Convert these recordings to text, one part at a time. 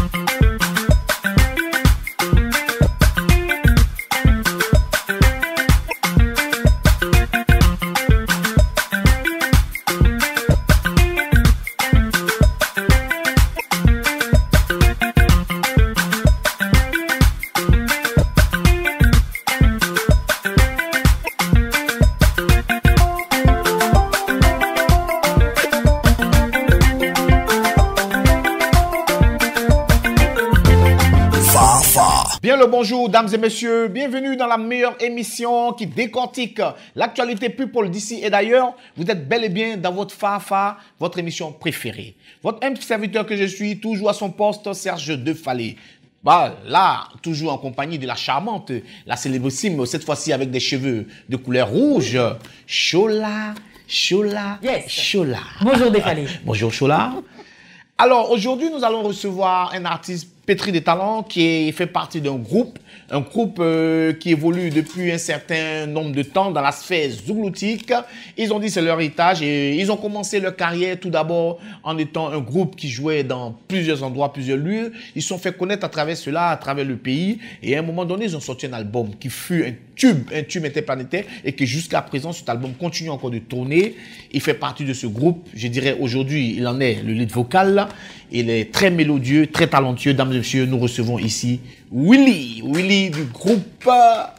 Bonjour, dames et messieurs, bienvenue dans la meilleure émission qui décortique l'actualité people d'ici et d'ailleurs. Vous êtes bel et bien dans votre Fafa, votre émission préférée. Votre humble serviteur que je suis, toujours à son poste, Serge Defalé. Bah, là, toujours en compagnie de la charmante, la célébrissime, cette fois-ci avec des cheveux de couleur rouge, Chola, yes. Chola. Bonjour Defalé. Bonjour Chola. Alors, aujourd'hui, nous allons recevoir un artiste pétri de talent qui fait partie d'un groupe qui évolue depuis un certain nombre de temps dans la sphère zougloutique. Ils ont dit c'est leur héritage et ils ont commencé leur carrière tout d'abord en étant un groupe qui jouait dans plusieurs endroits, plusieurs lieux. Ils se sont fait connaître à travers cela, à travers le pays. Et à un moment donné, ils ont sorti un album qui fut un tube interplanétaire et que jusqu'à présent, cet album continue encore de tourner. Il fait partie de ce groupe. Je dirais aujourd'hui, il en est le lead vocal. Il est très mélodieux, très talentueux. Dames et messieurs, nous recevons ici Willy du groupe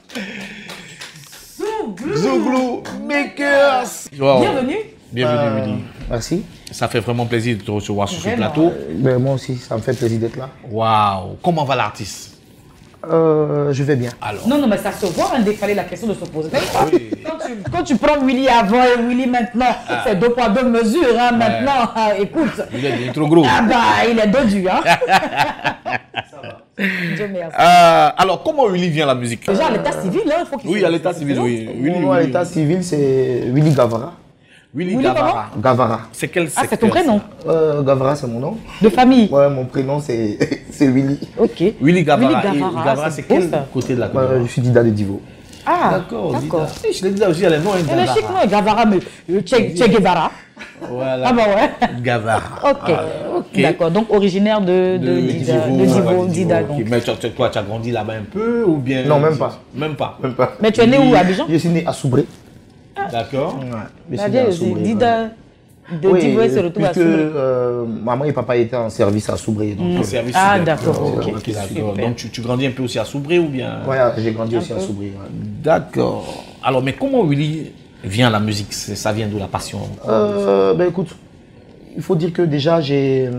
Zouglou Makers. Wow. Bienvenue. Bienvenue Willy. Merci. Ça fait vraiment plaisir de te recevoir sur ce plateau. Moi aussi, ça me fait plaisir d'être là. Waouh. Comment va l'artiste? Je vais bien. Alors. Non, mais ça se voit, il fallait la question de se poser. Oui. Quand tu prends Willy avant et Willy maintenant, c'est 2 poids 2 mesures. Hein, maintenant, écoute. Il est trop gros. Ah bah, il est dodu. Hein. Ça va. Dieu merci. Alors, comment Willy vient à la musique? Déjà, à l'état civil, il faut qu'il Oui, à l'état civil, oui. À l'état civil, c'est Willy Gavara. Willy Gavara. Gavara. C'est quel secteur? Ah, c'est ton prénom? Gavara, c'est mon nom. De famille? Ouais, mon prénom, c'est Willy. Ok. Willy Gavara. Gavara, c'est quel côté de la Côte d'Ivoire? Je suis Dida de Divo. Ah, d'accord. Je l'ai dit aussi, elle est non, elle est chic, non, Gavara, mais Che Guevara. Voilà. Ah bah ouais. Gavara. Ok. D'accord, donc originaire de Dida. Okay. Mais tu as grandi là-bas un peu ou bien? Non, même pas. Même pas. Mais tu es né où, à Abidjan? Je suis né à Soubré. D'accord. Je suis né à Soubré. Dida de Divo se retrouve à Soubré. Maman et papa étaient en service à Soubré. D'accord. Donc tu grandis un peu aussi à Soubré ou bien? Oui, j'ai grandi aussi à Soubré. D'accord. Alors, mais comment Willy vient à la musique? Ça vient d'où la passion? Écoute, il faut dire que déjà je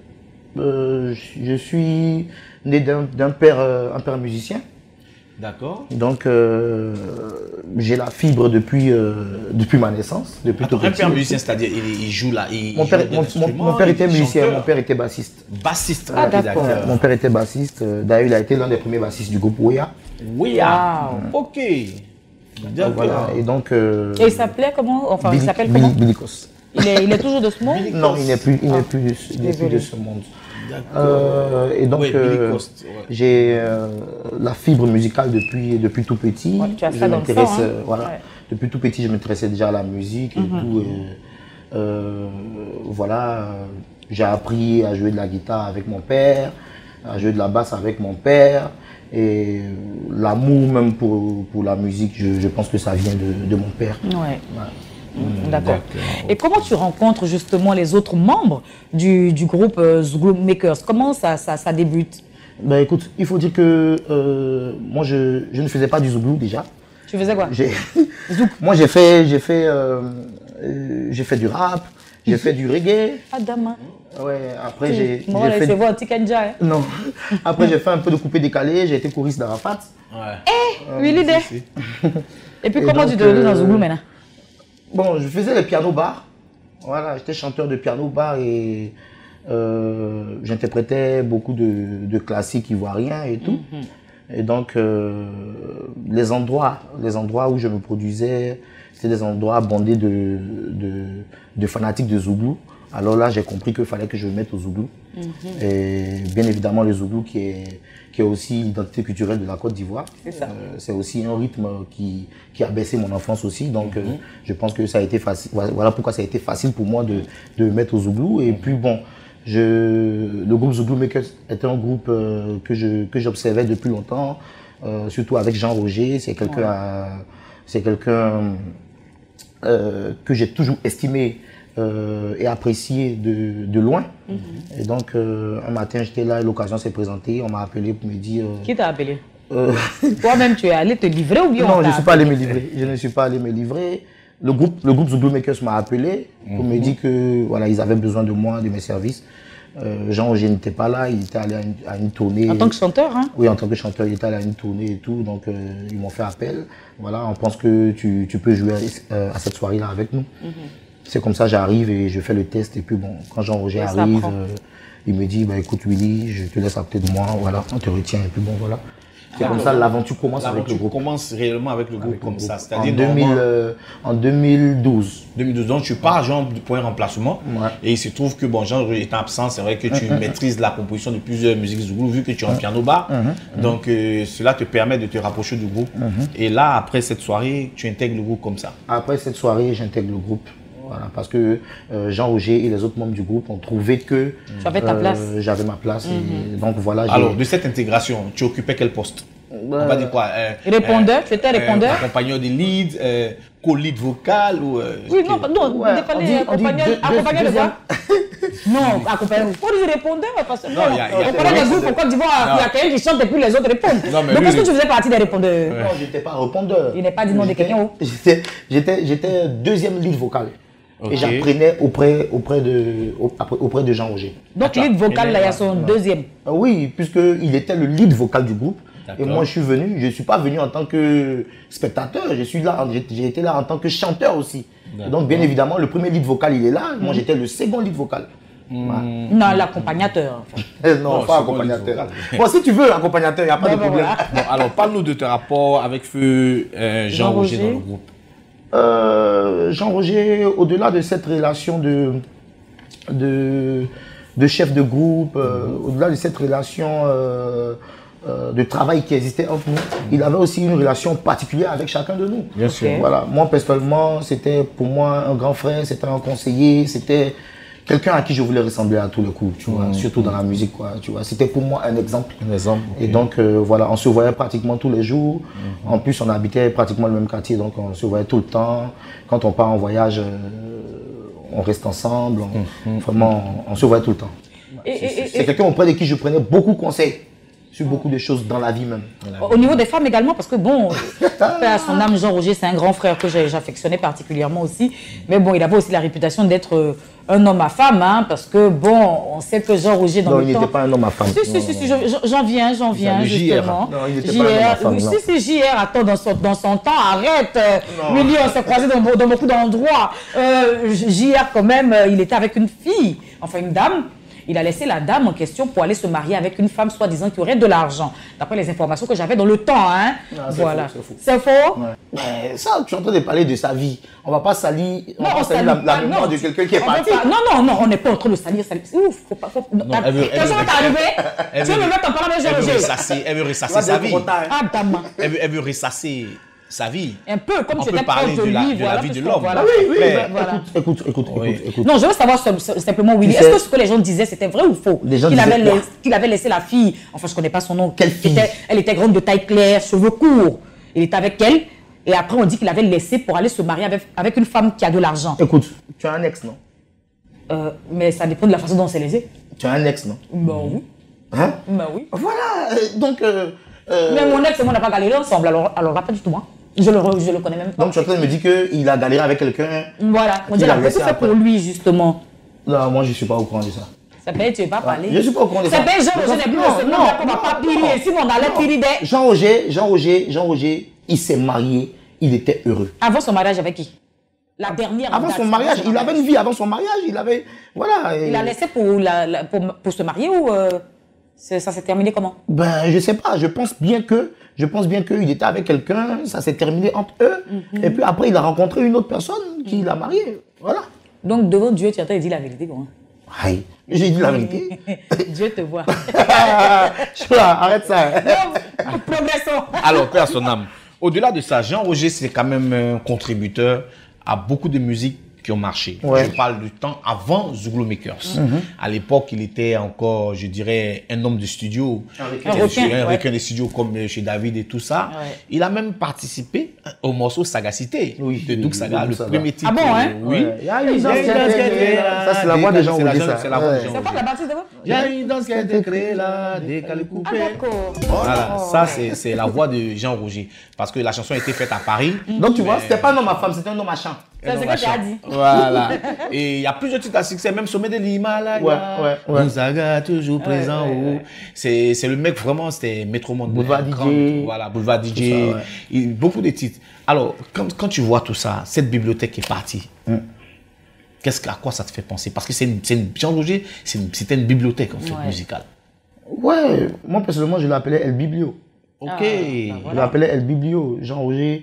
suis né d'un père musicien. D'accord. Donc j'ai la fibre depuis ma naissance. Depuis un père musicien, c'est-à-dire il joue là. Mon père était musicien, mon père était bassiste. Bassiste. Ah d'accord. Mon père était bassiste. D'ailleurs, il a été l'un des premiers bassistes du groupe Ouya. Ouya. Ok. Donc, voilà. Et donc. Et il s'appelait comment? Enfin, il s'appelle comment? Billy Kos. Il est toujours de ce monde? Non, il n'est plus de ce monde. Et donc, j'ai la fibre musicale depuis tout petit. Ouais, tu as ça dans le sang, hein. Voilà. Ouais. Depuis tout petit, je m'intéressais déjà à la musique et tout. Voilà, j'ai appris à jouer de la guitare avec mon père, à jouer de la basse avec mon père. Et l'amour même pour la musique, je pense que ça vient de mon père. Ouais. D'accord. Et comment tu rencontres justement les autres membres du groupe Zouglou Makers? Comment ça débute? Écoute, il faut dire que moi je ne faisais pas du zouglou déjà. Tu faisais quoi? Moi j'ai fait du rap, j'ai fait du reggae. Ah dama. Ouais, après j'ai fait voir Tikanja. Hein? Non. Après j'ai fait un peu de coupé décalé, j'ai été choriste d'Arafat. Ouais. Willy Dé. Et puis comment tu te retrouves dans Zouglou maintenant? Bon, je faisais les piano bars. Voilà, j'étais chanteur de piano bar et j'interprétais beaucoup de classiques ivoiriens et tout. Et donc les endroits où je me produisais, c'était des endroits bondés de fanatiques de Zouglou. Alors là, j'ai compris qu'il fallait que je me mette au Zouglou. Et bien évidemment, le Zouglou qui est aussi l'identité culturelle de la Côte d'Ivoire. C'est aussi un rythme qui a baissé mon enfance aussi. Donc, je pense que ça a été facile. Voilà pourquoi ça a été facile pour moi de me mettre au Zouglou. Et puis bon, Le groupe Zouglou Makers était un groupe que j'observais depuis longtemps, surtout avec Jean Roger. C'est quelqu'un que j'ai toujours estimé et apprécié de loin. Et donc, un matin, j'étais là, l'occasion s'est présentée. On m'a appelé pour me dire... Qui t'a appelé? Toi-même, tu es allé te livrer ou bien? Non, je ne suis pas allé me livrer. Je ne suis pas allé me livrer. Le groupe Zouglou Makers m'a appelé pour me dire que voilà, ils avaient besoin de moi, de mes services. Jean Roger n'était pas là, il était allé à une tournée. En tant que chanteur, hein? Oui, en tant que chanteur, il était allé à une tournée et tout. Donc, ils m'ont fait appel. Voilà, on pense que tu peux jouer à cette soirée-là avec nous. C'est comme ça, j'arrive et je fais le test. Et puis bon, quand Jean Roger arrive, il me dit, bah, écoute Willy, je te laisse à côté de moi. Voilà, on te retient. Et puis bon, voilà. C'est comme ça, l'aventure commence avec le groupe. Commence réellement avec le groupe comme ça. C'est-à-dire en 2012. 2012. Donc tu pars genre pour un remplacement. Ouais. Et il se trouve que bon, Jean étant absent, c'est vrai que tu maîtrises la composition de plusieurs musiques Zouglou vu que tu es en piano bar. Donc cela te permet de te rapprocher du groupe. Et là, après cette soirée, tu intègres le groupe comme ça. Après cette soirée, j'intègre le groupe. Voilà, parce que Jean Roger et les autres membres du groupe ont trouvé que j'avais ta place. J'avais ma place. Et donc voilà. Alors, de cette intégration, tu occupais quel poste? On va dire quoi? Répondeur, tu étais répondeur? Accompagneur des leads, co-lead vocal ou... Oui, non, ouais, accompagneur de quoi? Non, accompagneur. Pourquoi dire répondeur? Parce que on connaît des groupes en Côte d'Ivoire, il y a quelqu'un qui chante et puis les autres répondent. Donc est-ce que tu faisais partie des répondeurs? Non, je n'étais pas répondeur. Il n'est pas dit nom de quelqu'un. J'étais deuxième lead vocal. Okay. Et j'apprenais auprès de Jean Roger. Donc lead vocal, là, il y a son deuxième. Oui, puisqu'il était le lead vocal du groupe. Et moi, je suis venu, je ne suis pas venu en tant que spectateur, j'ai été là en tant que chanteur aussi. Et donc, bien évidemment, le premier lead vocal, il est là. Moi, j'étais le second lead vocal. Non, l'accompagnateur. Non, pas accompagnateur. Bon, si tu veux, accompagnateur, il n'y a pas de problème. Bon, alors, parle-nous de tes rapports avec feu Jean Roger dans le groupe. Jean Roger, au-delà de cette relation de chef de groupe, au-delà de cette relation de travail qui existait entre nous, il avait aussi une relation particulière avec chacun de nous. Bien sûr. Voilà. Moi, personnellement, c'était pour moi un grand frère, c'était un conseiller, c'était quelqu'un à qui je voulais ressembler à tous les coups, tu vois, surtout dans la musique, quoi, tu vois. C'était pour moi un exemple. Un exemple. Et donc, voilà, on se voyait pratiquement tous les jours. En plus, on habitait pratiquement le même quartier, donc on se voyait tout le temps. Quand on part en voyage, on reste ensemble. Vraiment, on se voyait tout le temps. C'est quelqu'un auprès de qui je prenais beaucoup de conseils sur beaucoup de choses dans la vie même. Au niveau des femmes également, parce que bon, à son âme, Jean Roger, c'est un grand frère que j'affectionnais particulièrement aussi. Mais bon, il avait aussi la réputation d'être un homme à femme, hein, parce que bon, on sait que Jean Roger dans le temps... Non, il n'était pas un homme à femme. Si, j'en viens, justement. Non, il n'était pas un homme à femme. Si, JR, attends, dans son temps, arrête. Willy, on s'est croisés dans beaucoup d'endroits. JR, quand même, il était avec une fille, enfin une dame. Il a laissé la dame en question pour aller se marier avec une femme soi-disant qui aurait de l'argent. D'après les informations que j'avais dans le temps, hein. Voilà. C'est faux. Ouais. Mais ça, tu es en train de parler de sa vie. On ne va pas salir, la mémoire de quelqu'un qui est parti. Non, on n'est pas en train de salir. Ouf, faut pas. Elle veut me mettre en parlant avec Jean Roger. Elle veut ressasser sa vie. Ah, dame. Elle veut ressasser sa vie. Un peu, comme tu étais proche de lui, de la vie de l'homme. Voilà. Oui, voilà. Écoute. Non, je veux savoir simplement, Willy, est-ce que ce que les gens disaient, c'était vrai ou faux? Qu'il avait laissé la fille, enfin je ne connais pas son nom. Quelle fille? Elle était grande de taille claire, cheveux courts. Il était avec elle. Et après, on dit qu'il avait laissé pour aller se marier avec une femme qui a de l'argent. Écoute, tu as un ex, non? Mais ça dépend de la façon dont c'est laissé. Tu as un ex, non? Ben oui. Hein? Ben oui. Voilà, donc... Mais mon ex et moi, on n'a pas galéré ensemble, alors là, pas du tout, moi. Je le connais même pas. Donc tu es en train de me dire qu'il a galéré avec quelqu'un? Voilà, on dit qu'il a tout fait pour lui, justement. Non, moi je ne suis pas au courant de ça. Ça peut être, tu ne veux pas parler. Je ne suis pas au courant de ça. Ça peut être Jean Roger n'est plus le nom, on ne va pas piller. Si on allait piller des... Jean Roger, il s'est marié, il était heureux. Avant son mariage avec qui? La dernière. Avant son mariage, il avait une vie avant son mariage, il avait... Voilà. Il a laissé pour se marier ou ça s'est terminé comment? Ben, je ne sais pas, je pense bien qu'il était avec quelqu'un, ça s'est terminé entre eux, et puis après il a rencontré une autre personne qui l'a marié, voilà. Donc devant Dieu, tu as dit la vérité, quoi. Aïe, j'ai dit la vérité. Dieu te voit. Arrête ça. Non, progressons. Alors, Père son âme, au-delà de ça, Jean Roger, c'est quand même un contributeur à beaucoup de musique qui ont marché. Ouais. Je parle du temps avant Zouglou Makers. À l'époque, il était encore, je dirais, un homme de studio. Un requin Des studios comme chez David et tout ça. Ouais. Il a même participé au morceau Sagacité de Doug Saga, le premier titre. Ah bon, hein? Oui. Ouais. Il y a une danse qui a été créée là. Ça, c'est la voix des gens Roger, ça. C'est la voix des Ouais. gens C'est pas Roger. la partie de quoi? Il y a une danse qui a été créée là, des calés Ah coupés. d'accord. Voilà, ça c'est la voix de Jean Roger. Parce que la chanson a été faite à Paris. Donc tu vois, c'était pas un homme à femme, c'était un homme à chant. C'est ce que tu as dit. Voilà. Et il y a plusieurs titres à succès, même Sommet de l'Himalaya. Ouais. Gonzaga, toujours présent. ouais. C'est le mec vraiment, c'était Métro Monde. Boulevard DJ. Voilà, Boulevard DJ. ça, ouais. Beaucoup de titres. Alors, quand tu vois tout ça, cette bibliothèque est partie. À quoi ça te fait penser? Parce que Jean Roger, c'était une bibliothèque en fait, Ouais. musicale. Ouais, moi personnellement, je l'appelais El Biblio. Ok. Je l'appelais El Biblio, Jean Roger.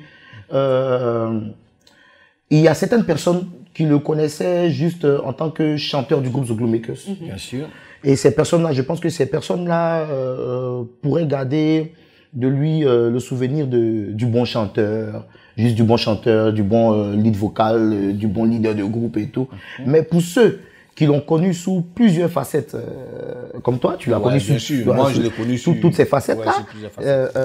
Il y a certaines personnes qui le connaissaient juste en tant que chanteur du groupe The Glue Makers. Bien sûr. Et ces personnes-là, je pense que ces personnes-là pourraient garder de lui le souvenir du bon chanteur, juste du bon chanteur, du bon lead vocal, du bon leader de groupe et tout. Mais pour ceux qui l'ont connu sous plusieurs facettes, comme toi, tu l'as connu bien sous, sûr. Moi, je l'ai connu sous sous toutes ces facettes-là. ouais, sous plusieurs facettes.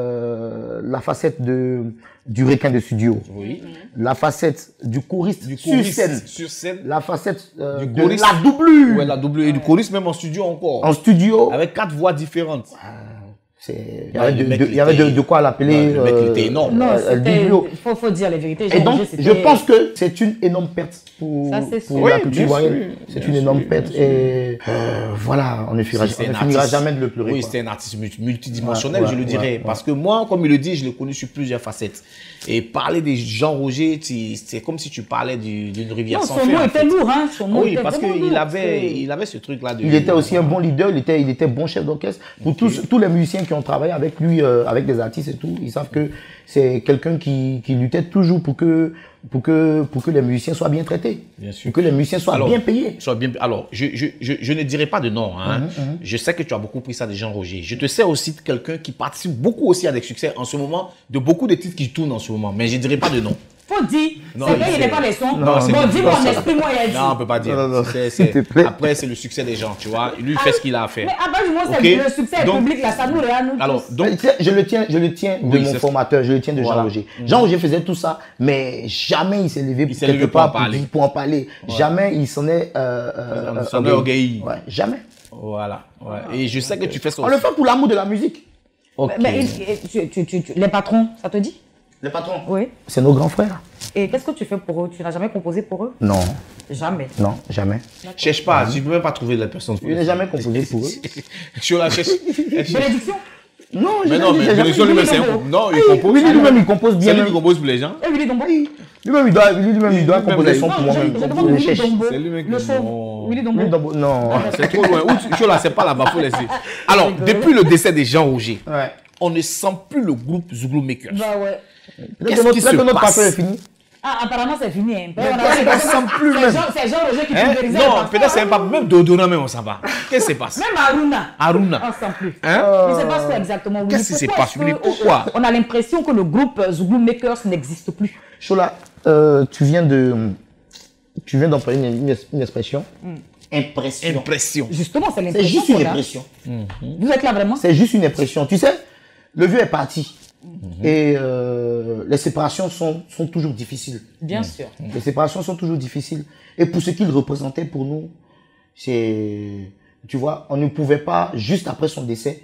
La facette du requin de studio, Oui. la facette du choriste, Sur scène. la facette Du de choriste. la doublure Ouais, la double et du choriste même en studio encore. en studio. Avec 4 voix différentes. Il y Ouais, le mec, avait il était- de quoi l'appeler. Ouais, le mec, il était énorme. Non, El Biblio. il faut dire les vérités. Et Jean donc, Roger, je c'était- pense que c'est une énorme perte pour, Ça, c'est pour sûr. la Oui, culture bien ivoirienne. sûr, C'est bien une sûr, énorme bien perte. sûr. Et voilà, on ne finira jamais de le pleurer. Oui, quoi. c'était un artiste multidimensionnel, Ouais, je le ouais, dirais. ouais. Parce que moi, comme il le dit, je l'ai connu sur plusieurs facettes. Et parler de Jean Roger, c'est comme si tu parlais d'une rivière Non, sans son fin. nom en était fait. lourd, hein. Son nom Oui, était parce vraiment qu'il lourd. avait ce truc-là. Il était aussi un bon leader, il était bon chef d'orchestre. Pour tous les musiciens qui ont travaillé avec lui, avec des artistes et tout, ils savent que c'est quelqu'un qui luttait toujours pour que les musiciens soient bien traités. Bien sûr. Pour que les musiciens soient bien payés. Alors, je ne dirai pas de nom. Hein. Je sais que tu as beaucoup pris ça de Jean Roger. Je te sais aussi de quelqu'un qui participe beaucoup aussi à des succès en ce moment, de beaucoup de titres qui tournent en ce moment. Mais je ne dirai pas de nom. Faut dire. Non, C'est vrai, il c'est- n'est pas les sons. Non, c'est Bon, pas- dis-moi, non, exprime-moi, il a dit. Non, on peut pas dire. Non, S'il te plaît. Après, c'est le succès des gens, tu vois. Lui, il fait ce qu'il a à faire. Mais à base du moment, Ok. c'est le succès Donc- public, là, ça nous regarde, nous Alors, tous. donc, Je le tiens de Oui, mon c'est- formateur, je le tiens de Voilà. Jean Roger. Jean Roger faisait tout ça, mais jamais il s'est levé s'est quelque levé pour en part parler. pour en parler. Jamais il s'en est s'en est orgueilli. Ouais, jamais. Voilà. Ouais. Et je sais que tu fais ça On aussi. le fait pour l'amour de la musique. Ok. Mais les patrons, ça te dit? Les patrons, Oui. c'est nos grands frères. Et qu'est-ce que tu fais pour eux? Tu n'as jamais composé pour eux? Non, Jamais. non, jamais. Cherche pas, tu peux même pas trouver la personne. Je n'ai jamais composé pour eux. Sur la cherche. Bénédiction? Non, Mais non, mais Bénédiction lui-même, c'est un. Non, il compose. Lui lui-même, il compose bien. C'est lui qui compose pour les gens. Eh, Willy Dombo? Lui-même, il doit composer son Non, pour moi-même. je demande Willy Dombo. C'est lui-même qui- Le chauve. Non. Willy Dombo. Lui, d'abord- Non. C'est trop loin. Chola, c'est pas là-bas, faut laisser. Alors, depuis le décès de Jean Roger, Ouais. on ne sent plus le groupe Zouglou Makers. Bah ouais. Qu'est-ce qui se Peut-être que notre passe? parcours est fini. Ah, apparemment, c'est fini. Hein. on sent plus même. C'est Jean Roger qui Hein? pulvérisait Non, le parfum, peut-être c'est hein. même pas. Même Dodona, même on s'en va. Qu'est-ce qui se passe? Même Aruna. Haruna. On ne sent plus. Hein? Il se passe quoi exactement? Willy? Qu'est-ce qui se Pourquoi passe, est-ce Willy? que, Pourquoi? on a l'impression que le groupe Zouglou Makers n'existe plus. Chola, tu viens d'employer une expression. Impression. Impression. Justement, c'est C'est l'impression juste une qu'on a. impression. Vous êtes là vraiment? C'est juste une impression. Tu sais, le vieux est parti. Et les séparations sont toujours difficiles. Bien sûr. Les séparations sont toujours difficiles. Et pour ce qu'il représentait pour nous, c'est... Tu vois, on ne pouvait pas, juste après son décès,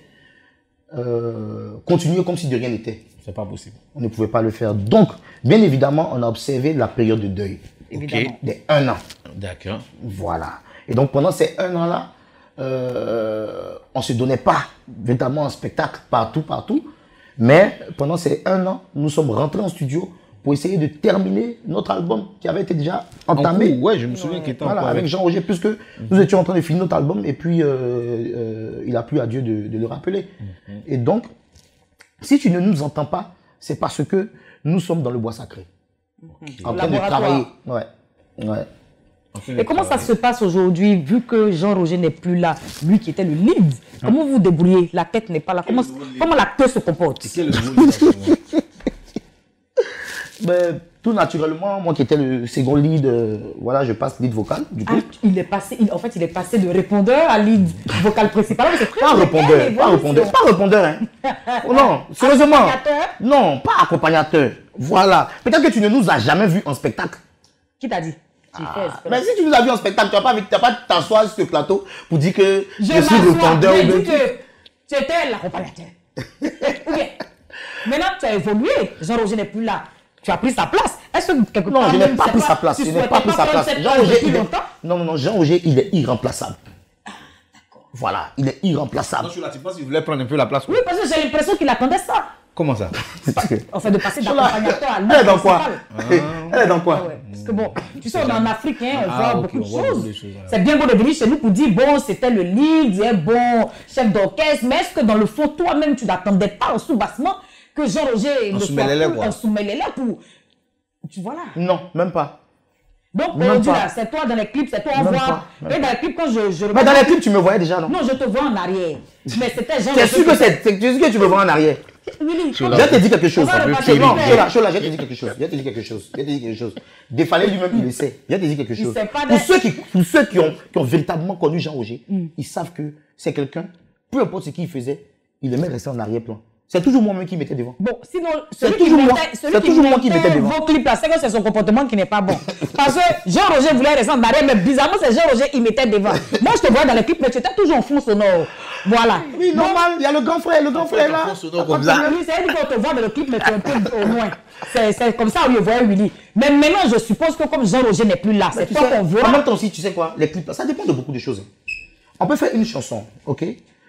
continuer comme si de rien n'était. C'est pas possible. On ne pouvait pas le faire. Donc, bien évidemment, on a observé la période de deuil. Évidemment. De 1 an. D'accord. Voilà. Et donc, pendant ces 1 an-là, on ne se donnait pas véritablement un spectacle partout. Mais pendant ces 1 an, nous sommes rentrés en studio pour essayer de terminer notre album qui avait été déjà entamé. Ouais, je me souviens qu'il était Voilà, encore avec Jean Roger, puisque nous étions en train de finir notre album et puis il a plu à Dieu de le rappeler. Et donc, si tu ne nous entends pas, c'est parce que nous sommes dans le bois sacré. En train de Laboratoire. travailler. Ouais. Et comment ça se passe aujourd'hui, vu que Jean Roger n'est plus là, lui qui était le lead? Comment vous vous débrouillez? La tête n'est pas là. Comment l'acteur se comporte? Quel est le mot? Ben, tout naturellement, moi qui étais le second lead, voilà, je passe lead vocal. Du coup. En fait, il est passé de répondeur à lead vocal principal. Pas répondeur, hein. Oh non, sérieusement. Non, pas accompagnateur. Voilà. Peut-être que tu ne nous as jamais vus en spectacle. Qui t'a dit? Mais si tu nous as vus en spectacle, tu n'as pas t'asseoir sur ce plateau pour dire que je suis répondeur. J'ai dit que tu étais l'accompagnateur. Maintenant, tu as évolué. Jean-Roger n'est plus là. Tu as pris sa place. Est-ce que quelque part... Non, je n'ai pas pris sa place. Je n'ai pas pris sa place. Jean-Roger, il est irremplaçable. D'accord. Voilà, il est irremplaçable. Tu penses qu'il voulait prendre un peu la place? Oui, parce que j'ai l'impression qu'il attendait ça. Comment ça? En fait, de passer d'accompagnateur à lead. Elle est dans quoi? Elle est dans quoi? Parce que bon, tu sais, on est en Afrique, hein, on voit beaucoup de choses. C'est bien beau de venir chez nous pour dire, bon, c'était le lead, il est bon chef d'orchestre, mais est-ce que dans le fond, toi-même, tu n'attendais pas en sous-bassement que Jean-Roger ne soit plus en soumets-les pour... Tu vois là? Non, même pas. Donc, aujourd'hui, là, c'est toi dans les clips, c'est toi on voit. Et dans les clips, quand je mais dans les clips, tu me voyais déjà, non? Non, je te vois en arrière. Mais c'était Jean-Roger. C'est sûr que tu me vois en arrière. Oui, je te dis quelque chose. Non, Chola, je te dis quelque chose. Défalé lui-même, il le sait. Je te dis quelque chose. Pour ceux qui ont véritablement connu Jean-Roger, ils savent que c'est quelqu'un, peu importe ce qu'il faisait, il aimait rester en arrière-plan. C'est toujours moi-même qui mettais devant. Bon, sinon, c'est toujours moi qui mettais devant. Vos clips là, c'est que c'est son comportement qui n'est pas bon. Parce que Jean-Roger voulait rester en arrière, mais bizarrement, c'est Jean-Roger qui mettait devant. Moi, je te vois dans les clips, mais tu étais toujours en fond sonore. Voilà. Oui, normal, il y a le grand frère là. Oui, c'est-à-dire qu'on te voit dans le clip, mais tu es un peu au loin. C'est comme ça où je voyais Willy. Mais maintenant, je suppose que comme Jean-Roger n'est plus là, c'est toi qu'on voit. En même temps aussi, tu sais quoi, les clips, ça dépend de beaucoup de choses. On peut faire une chanson, ok?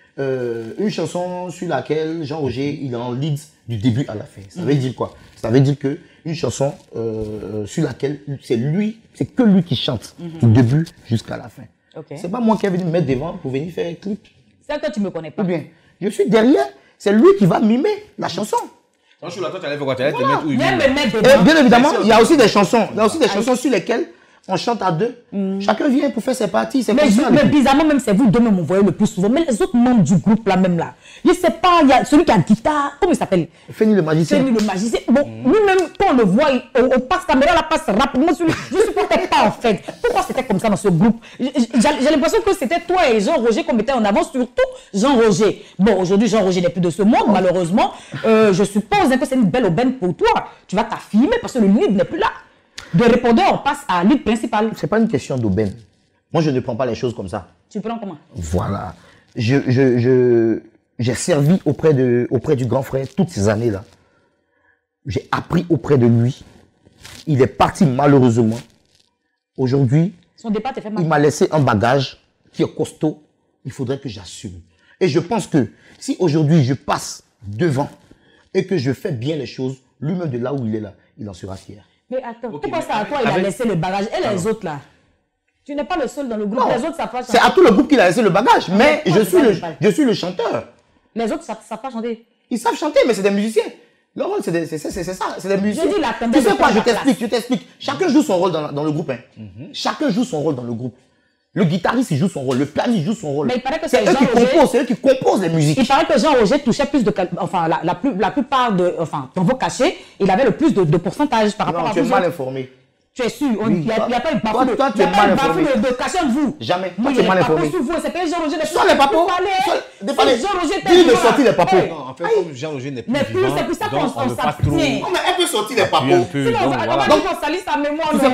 Une chanson sur laquelle Jean-Roger il est en lead du début à la fin. Ça veut dire quoi? Ça veut dire que une chanson sur laquelle c'est que lui qui chante du début jusqu'à la fin. Okay. C'est pas moi qui est venu me mettre devant pour venir faire un clip. C'est que tu me connais pas. Ou bien, je suis derrière, c'est lui qui va mimer la chanson. Donc sur la toi tu allais faire quoi? Tu allais te mettre où il bien évidemment, il y a aussi des chansons, sur lesquelles on chante à deux. Chacun vient pour faire ses parties. Mais bizarrement, même c'est vous deux même vous voyez le plus souvent. Mais les autres membres du groupe là même là, je sais pas, il y a celui qui a guitare, comment il s'appelle? Feni le magicien. Feni le magicien. Bon, lui-même, quand on le voit, on passe caméra, la passe rapidement sur lui. Je ne supportais pas en fait. Pourquoi c'était comme ça dans ce groupe? J'ai l'impression que c'était toi et Jean-Roger qu'on mettait en avant, surtout Jean-Roger. Bon, aujourd'hui, Jean-Roger n'est plus de ce monde, malheureusement. Je suppose que c'est une belle aubaine pour toi. Tu vas t'affirmer parce que le lead n'est plus là. De répondeur, on passe à lead principal. C'est pas une question d'aubaine. Moi, je ne prends pas les choses comme ça. Tu prends comment? Voilà. J'ai servi auprès du grand frère toutes ces années-là. J'ai appris auprès de lui. Il est parti malheureusement. Aujourd'hui, il m'a laissé un bagage qui est costaud. Il faudrait que j'assume. Et je pense que si aujourd'hui je passe devant et que je fais bien les choses, lui-même de là où il est là, il en sera fier. Mais attends, pourquoi c'est à toi il a laissé le bagage? Et les autres là? Tu n'es pas le seul dans le groupe. Non, les autres savent pas chanter. C'est à tout le groupe qu'il a laissé le bagage. Mais je suis le chanteur. Les autres savent pas chanter. Ils savent chanter, mais c'est des musiciens. Leur rôle, c'est ça. C'est des musiciens. Je dis tu sais quoi, je t'explique. Chacun joue son rôle dans le groupe. Hein. Chacun joue son rôle dans le groupe. Le guitariste, il joue son rôle. Le pianiste joue son rôle. Mais il paraît que c'est eux qui composent les musiques. Il paraît que Jean-Roger touchait plus de... Enfin, la plupart de... Enfin, dans vos cachets, il avait le plus de pourcentage par rapport à vous. Tu es mal informé. Tu es sûr, il n'y a pas eu bafou de cachet de vous. Jamais. Toi, tu es mal informé. C'est que Jean-Roger n'est plus... Soit les papos. Dis de sortir les papos. En fait, comme Jean-Roger n'est plus vivant, c'est pour ça qu'on s'abstient. Non, mais elle peut sortir les papos. Sinon, on va dire qu'on salisse sa mémoire. Tu sais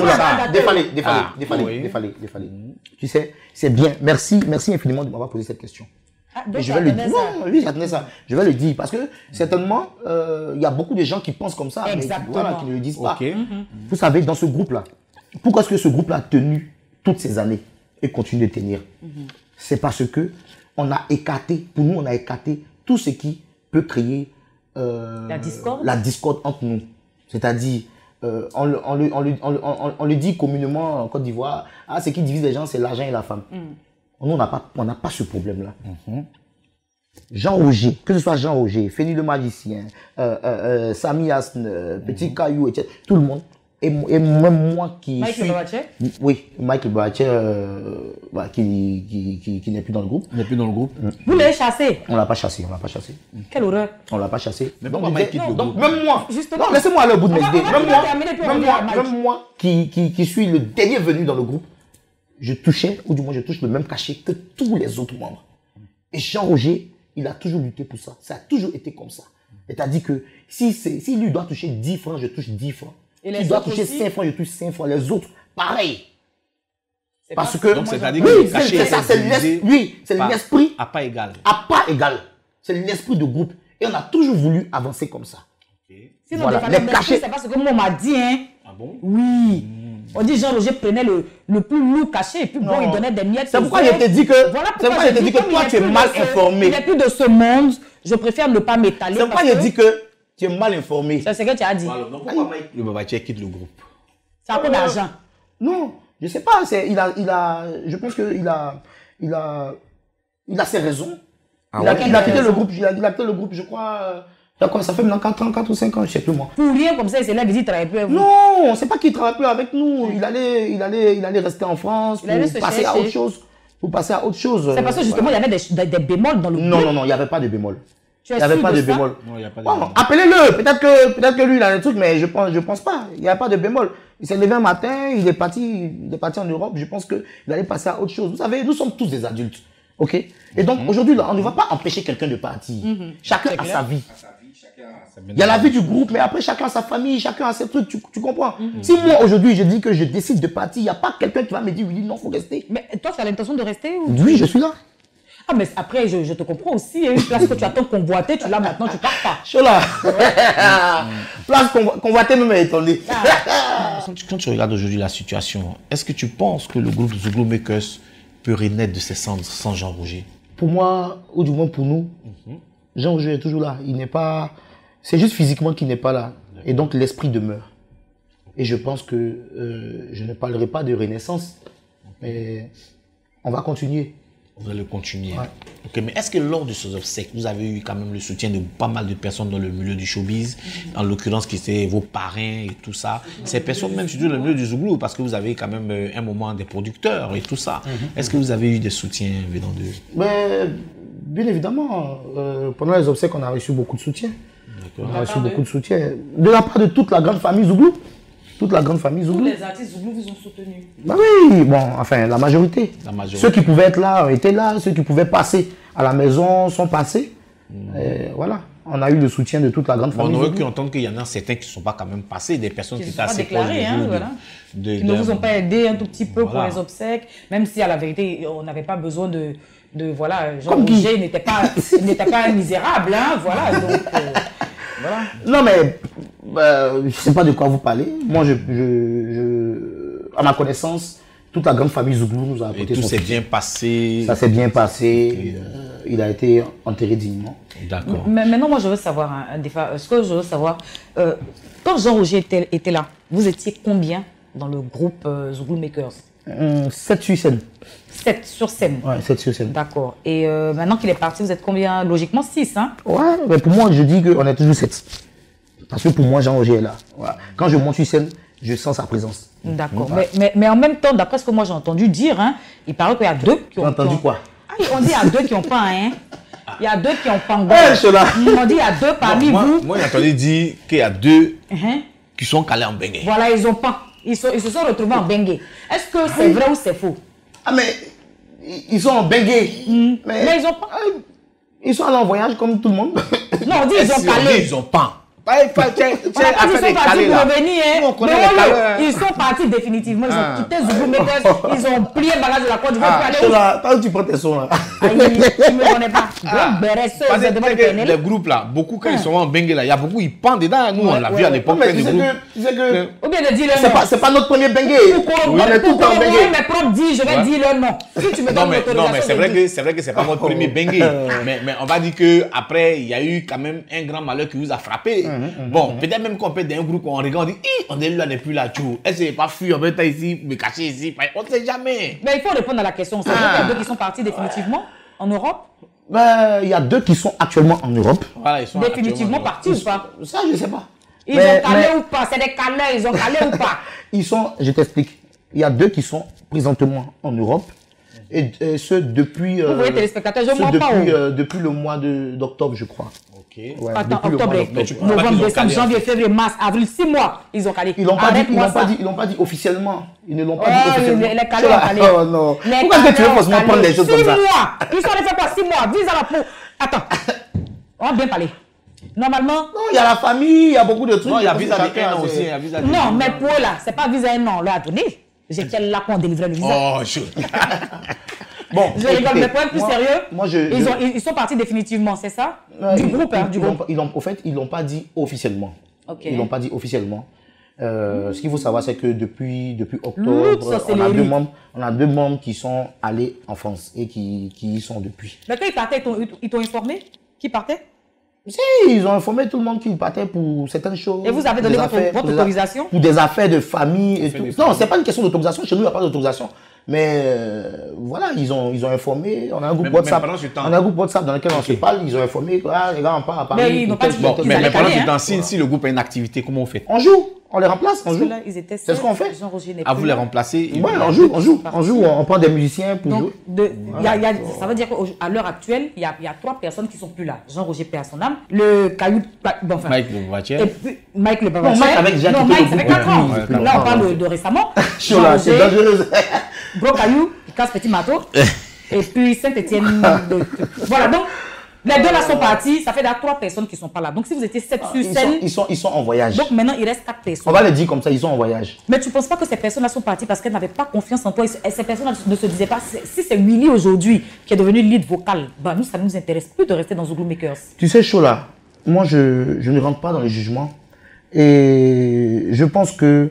quoi? Défalé. Tu sais, c'est bien. Merci infiniment de m'avoir posé cette question. Et je vais le dire. Non, lui, j'attendais ça. Je vais le dire parce que certainement, il y a beaucoup de gens qui pensent comme ça, mais qui ne le disent pas. Vous savez, dans ce groupe-là, pourquoi est-ce que ce groupe-là a tenu toutes ces années et continue de tenir? C'est parce que on a écarté, pour nous, on a écarté tout ce qui peut créer la discorde entre nous. C'est-à-dire, on le dit communément en Côte d'Ivoire, ce qui divise les gens, c'est l'argent et la femme. Nous, on n'a pas ce problème-là. Jean-Roger, que ce soit Jean-Roger, Feni le magicien, Sami Asne, Petit Caillou, etc., tout le monde et même moi qui Mike suis... Babache? Oui, Mike Babache, qui n'est plus dans le groupe. Il n'est plus dans le groupe. Vous l'avez chassé? On l'a pas chassé, on l'a pas chassé. Quelle horreur. On l'a pas chassé. Mais Donc, pourquoi Mike quitte le donc, groupe? même moi, Justement. non, laissez-moi aller au bout de mes idées. Même Même moi qui suis le dernier venu dans le groupe, je touchais, ou du moins je touche le même cachet que tous les autres membres. Et Jean-Roger, il a toujours lutté pour ça. Ça a toujours été comme ça. C'est-à-dire que si lui doit toucher 10 francs, je touche 10 francs. Et les S'il doit autres toucher aussi? 5 francs, je touche 5 francs. Les autres, pareil. Parce pas- que... Donc, c'est-à-dire oui, que le cachet c'est ça, c'est l'esprit à pas égal. à pas égal. C'est l'esprit de groupe. Et on a toujours voulu avancer comme ça. Sinon, Voilà, des les cachets- c'est parce que moi, on m'a dit, hein. Ah bon? Oui. On dit Jean-Roger prenait le plus lourd cachet et puis bon, Non. il donnait des miettes. C'est aux pourquoi autres. je t'ai dit que, Voilà c'est pourquoi je t'ai dit que comme toi, il tu es n'est plus mal de ce- informé. Il n'est plus de ce monde. Je préfère ne pas m'étaler. C'est pourquoi parce je dis que tu es mal informé. C'est ce que tu as dit. Alors, donc pourquoi Mike le Babache quitte le groupe? C'est à cause d'argent. Non, je sais pas. Je pense qu'il a ses raisons. Il a quitté le groupe. Il a quitté le groupe, je crois. Ça fait maintenant 4 ou 5 ans, je sais plus moi. Pour rien comme ça, il s'est là, il dit, il travaille plus avec vous. Non, c'est pas qu'il travaille plus avec nous. Il allait rester en France Il allait se pour passer à chercher. autre chose. Pour passer à autre chose. C'est parce que justement, il y avait des bémols dans le Non, groupe. non, non, il n'y avait pas de bémol. Tu es Il n'y avait sûr pas de ça? bémol. Non, il n'y a pas de Bon, bémol. appelez-le. Peut-être que lui, il a un truc, mais je pense pas. Il n'y a pas de bémol. Il s'est levé un matin, il est parti en Europe. Je pense qu'il allait passer à autre chose. Vous savez, nous sommes tous des adultes. OK? Et donc, aujourd'hui, là, on ne va pas empêcher quelqu'un de partir. Chacun a sa vie. Il y a la vie du groupe, mais après, chacun a sa famille, chacun a ses trucs. Tu comprends? Si moi, aujourd'hui, je dis que je décide de partir, il n'y a pas quelqu'un qui va me dire, oui, non, il faut rester. Mais toi, tu as l'intention de rester ou... Oui, je suis là. Ah, mais après, je te comprends aussi. Hein. Une place que tu attends convoiter, tu l'as maintenant, tu pars pas. Je suis là. Place convoitée nous m'a étonné. Quand tu regardes aujourd'hui la situation, est-ce que tu penses que le groupe Zouglou Makers peut renaître de ses cendres sans Jean-Roger? Pour moi, ou du moins pour nous, Jean-Roger est toujours là. Il n'est pas... C'est juste physiquement qu'il n'est pas là. Et donc, l'esprit demeure. Et je pense que je ne parlerai pas de renaissance, mais on va continuer. Vous allez continuer. Ouais. Ok, mais est-ce que lors de ces obsèques, vous avez eu quand même le soutien de pas mal de personnes dans le milieu du showbiz, en l'occurrence qui étaient vos parrains et tout ça, ces personnes même surtout dans le milieu du Zouglou, parce que vous avez quand même un moment des producteurs et tout ça. Est-ce que vous avez eu des soutiens venant de... Mais, bien évidemment, pendant les obsèques, on a reçu beaucoup de soutien. D'accord. On a reçu beaucoup de soutien. De la part de toute la grande famille Zouglou. Toute la grande famille Tous Zouglou. les artistes Zouglou vous ont soutenu. Bah oui, bon, enfin, la majorité. La majorité. Ceux qui pouvaient être là étaient là, ceux qui pouvaient passer à la maison sont passés. Et voilà, on a eu le soutien de toute la grande Bon, famille. on aurait Zouglou. pu entendre qu'il y en a certains qui ne sont pas quand même passés, des personnes qui Qui étaient ne sont pas assez proches déclarés, de hein, vous, voilà. Qui ne vous ont pas aidé un tout petit peu Voilà. pour les obsèques, même si à la vérité, on n'avait pas besoin de voilà, Comme qui? Jean-Roger n'était pas un misérable, hein, voilà, donc, voilà. Non, mais je ne sais pas de quoi vous parlez. Moi, à ma connaissance, toute la grande famille Zouglou nous a Et apporté tout son s'est soutien. bien passé. Ça s'est bien passé. Il a été enterré dignement. D'accord. Mais maintenant, moi, je veux savoir, hein, Defa, ce que je veux savoir, quand Jean-Roger était là, vous étiez combien dans le groupe Zouglou Makers? 7 sur scène. 7 sur scène. Ouais, 7 sur scène. D'accord. Et maintenant qu'il est parti, vous êtes combien? Logiquement 6, hein? Ouais, mais pour moi, je dis qu'on est toujours 7. Parce que pour moi, Jean-Roger est là. Voilà. Quand je monte sur scène, je sens sa présence. D'accord. Mais en même temps, d'après ce que moi j'ai entendu dire, hein, il paraît qu'il y a deux qui Tu ont... as entendu quoi? Ah, on dit il y a deux qui ont pas, hein? Il y a deux qui ont pas. Je suis là. On dit il y a deux parmi vous. Moi, j'ai entendu dire qu'il y a deux Hein? qui sont calés en bengue. Voilà, ils ont pas. Ils se sont retrouvés en bengue. Est-ce que c'est vrai ou c'est faux? Ah, mais ils sont en bengue. Mais ils ont pas. Ils sont allés en voyage comme tout le monde. Non, on dit ils ont Si on dit, calé. ils ont pas. On a pas dit ils sont partis pour revenir, hein. Nous, on connaît Mais les oui, calés. ils sont partis définitivement. Ils ont quitté Zouglou Makers. Ils ont plié bagage de la Côte d'Ivoire pour Je aller suis où? là. Toi, tu prends tes sons là. Aïe, tu ne me connais pas. Donc, Béret, ça, Parce ils ont demandé que de les groupes là, beaucoup quand ils sont en bengue là, il y a beaucoup, ils pendent dedans. Nous, on l'a vu à l'époque. Mais des tu sais groupes. que Ou bien de dire le c'est nom. pas notre premier bengue. On est tout en bengue. Mes propres dit, je vais dire le nom. Si tu me Non donnes mais l'autorisation, c'est je vrai dis. que c'est pas votre premier bengue. mais on va dire que après il y a eu quand même un grand malheur qui vous a frappé. Bon, peut-être même qu'on peut d'un groupe on regarde, on dit on est là depuis la tour. Est-ce que c'est pas fui, on peut être ici, me cacher ici, on ne sait jamais. Mais il faut répondre à la question. C'est vrai qu'il y a deux qui sont partis définitivement en Europe? Ben, il y a deux qui sont actuellement en Europe. Voilà, ils sont Définitivement actuellement- partis ou pas? Ça, je sais pas. Ils ont calé ou pas? C'est des calés, ils ont calé ou pas? Ils sont, je t'explique, il y a 2 qui sont présentement en Europe. Et ceux depuis... Vous voyez, téléspectateurs, je ne mens pas. Depuis le mois d'octobre, je crois. Ok. Ouais, Attends, depuis le mois octobre, d'octobre. novembre, décembre, janvier, février, mars, avril, 6 mois, ils ont calé. Ils l'ont pas dit officiellement. Ils ne l'ont pas dit Oh, officiellement. les calés ont calé. Oh non. Pourquoi est-ce que tu veux forcément prendre les choses comme ça? 6 mois. Ils sont allés faire quoi? 6 mois. Vise à la peau. Attends. On va bien parler. Normalement. Non, il y a la famille, il y a beaucoup de trucs. Non, il y a visa de 1 an aussi. Il y a visa de Non, mais pour eux là, c'est pas visa un an. Là, attendez. J'étais là quand on délivrait le visa. Oh, je... Bon, Je rigole, mais pour être plus sérieux, ils sont partis définitivement, c'est ça? Du groupe, hein, du groupe. En fait, ils l'ont pas dit officiellement. Ok. Ils l'ont pas dit officiellement. Ce qu'il faut savoir, c'est que depuis octobre, on a 2 membres qui sont allés en France et qui y sont depuis. Mais quand ils partaient, ils t'ont informé? Qui partait? Si, ils ont informé tout le monde qu'ils partaient pour certaines choses. Et vous avez donné votre autorisation? Pour des affaires de famille et tout. Non, c'est pas une question d'autorisation. Chez nous, il n'y a pas d'autorisation. Mais voilà, ils ont informé. On a un groupe WhatsApp. On a un groupe WhatsApp dans lequel on se parle. Ils ont informé. Ah, les gars, on part à Paris. Mais ils n'ont pas dit. Mais pendant ce temps, si le groupe a une activité, comment on fait? On joue. On les remplace, on joue. C'est ce qu'on fait. À vous les remplacer. Ouais, on joue. On prend des musiciens pour jouer. Ça veut dire qu'à l'heure actuelle, il y a 3 personnes qui ne sont plus là. Jean-Roger Père son âme, le Caillou, Mike Le Bavatier. Et puis Mike Le Non, Mike avec Jacques. Non, Mike, ça fait 4 ans. Là, on parle de récemment. C'est dangereux. Gros Caillou, qui casse petit marteau. Et puis Saint-Etienne. Voilà, donc. Les 2 là sont partis, ça fait 3 personnes qui ne sont pas là. Donc si vous étiez 7 sur scène... Ils sont en voyage. Donc maintenant, il reste 4 personnes. On va le dire comme ça, ils sont en voyage. Mais tu ne penses pas que ces personnes-là sont parties parce qu'elles n'avaient pas confiance en toi et ces personnes-là ne se disaient pas, si c'est Willy aujourd'hui qui est devenu lead vocal, bah nous, ça ne nous intéresse plus de rester dans Zouglou Makers. Tu sais, Chola, moi, je ne rentre pas dans les jugements. Et je pense que,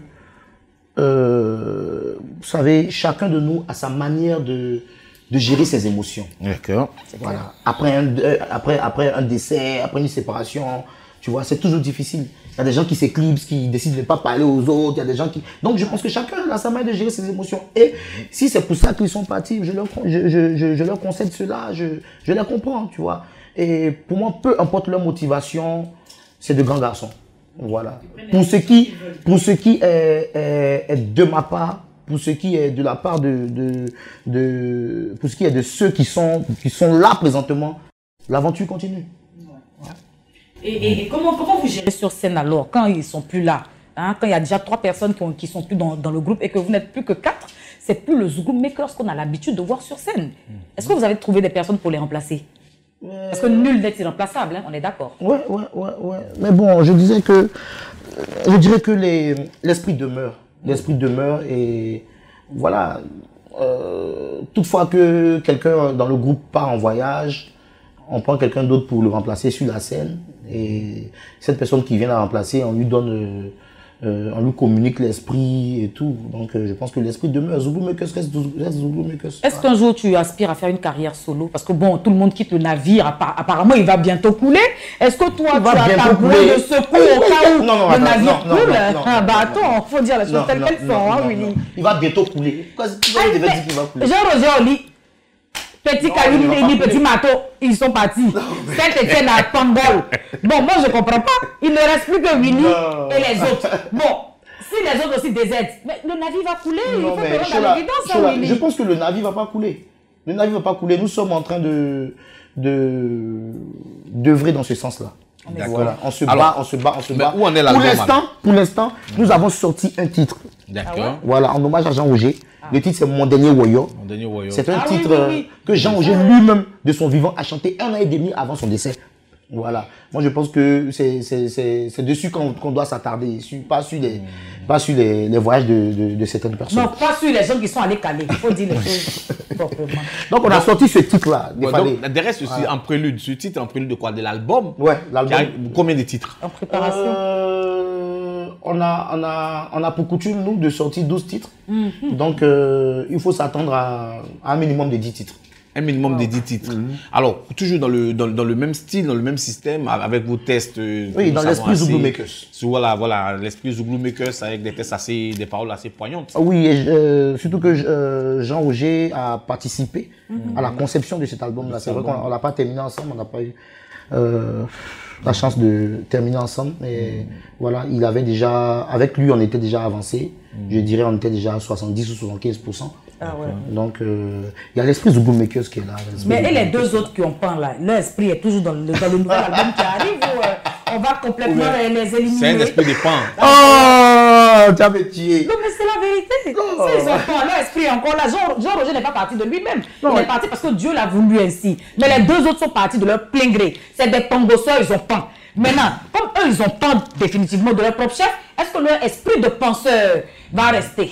vous savez, chacun de nous a sa manière de gérer ses émotions. D'accord. Voilà. Après un décès, après une séparation, tu vois, c'est toujours difficile. Il y a des gens qui s'éclipsent, qui décident de ne pas parler aux autres. Il y a des gens qui... Donc, je pense que chacun a sa manière de gérer ses émotions. Et si c'est pour ça qu'ils sont partis, je leur concède cela, je les comprends, tu vois. Et pour moi, peu importe leur motivation, c'est de grands garçons. Voilà. Pour ce qui est de ma part, pour ce qui est de la part pour ce qui est de ceux qui sont là présentement, l'aventure continue. Et comment vous gérez sur scène alors, quand ils ne sont plus là, hein, quand il y a déjà 3 personnes qui ne sont plus dans le groupe et que vous n'êtes plus que 4, c'est plus le Zouglou Makers qu'on a l'habitude de voir sur scène. Est-ce que vous avez trouvé des personnes pour les remplacer? Parce que nul n'est irremplaçable, hein, on est d'accord. Ouais. Mais bon, je dirais que l'esprit demeure. L'esprit demeure et voilà. Toutefois que quelqu'un dans le groupe part en voyage, on prend quelqu'un d'autre pour le remplacer sur la scène. Et cette personne qui vient la remplacer, on lui communique l'esprit et tout. Donc je pense que l'esprit demeure. Zouglou Makers reste Zouglou Makers. Est-ce qu'un jour tu aspires à faire une carrière solo? Parce que bon, tout le monde quitte le navire, apparemment il va bientôt couler. Est-ce que toi tu as ta bouée de secours au cas où le navire coule? Bah attends, il faut dire les choses telles qu'elles sont, hein, Willy. Il va bientôt couler. Pourquoi il devait dire qu'il va couler? Jean-Roger Oli, petit Caillou et petit Mato, ils sont partis. Saint-Etienne à Tombol. Bon, moi je comprends pas. Il ne reste plus que Willy et les autres. Bon, si les autres aussi désertent, mais le navire va couler. Il faut que l'on dans l'évidence, Willy. Je pense que le navire va pas couler. Le navire va pas couler. Nous sommes en train d'œuvrer dans ce sens-là. Voilà. On se bat. Où en est l'album? Pour l'instant, nous avons sorti un titre. D'accord. Voilà, en hommage à Jean Roger. Le titre, c'est Mon Dernier Woyo. C'est un titre que Jean Roger lui-même, de son vivant, a chanté 1 an et demi avant son décès. Voilà. Moi, je pense que c'est dessus qu'on doit s'attarder, pas sur les voyages de certaines personnes. Non, pas sur les gens qui sont allés caler. Il faut dire les choses proprement. Donc, on a sorti ce titre-là. Derrière, c'est un prélude. Ce titre est un prélude de quoi? De l'album? Ouais, l'album. Combien de titres? En préparation. On a pour coutume, nous, de sortir 12 titres. Donc, il faut s'attendre à un minimum de 10 titres. Un minimum de 10 titres. Alors, toujours dans le même style, dans le même système, avec vos tests. Oui, dans l'esprit Zouglou Makers. Voilà, l'esprit Zouglou Makers avec des tests des paroles assez poignantes. Oui, et surtout que Jean Roger a participé à la conception de cet album-là. C'est vrai qu'on l'a pas terminé ensemble, on n'a pas eu la chance de terminer ensemble. Et voilà, il avait déjà, avec lui, on était déjà avancé. Je dirais, on était déjà à 70 ou 75%. Ah ouais. Donc, il y a l'esprit Zouglou Makers qui est là. Mais et les deux autres qui ont peint là, leur esprit est toujours dans le nouvel album qui arrive ou on va complètement les éliminer? C'est un esprit de pan. Oh, tu as me tué. Non, mais c'est la vérité. Oh. Ils ont peint, leur esprit est encore là. Jean Roger n'est pas parti de lui-même. Il est parti parce que Dieu l'a voulu ainsi. Mais les deux autres sont partis de leur plein gré. C'est des pangosseurs, ils ont peint. Maintenant, comme eux, ils ont peint définitivement de leur propre chef, est-ce que leur esprit de penseur va rester?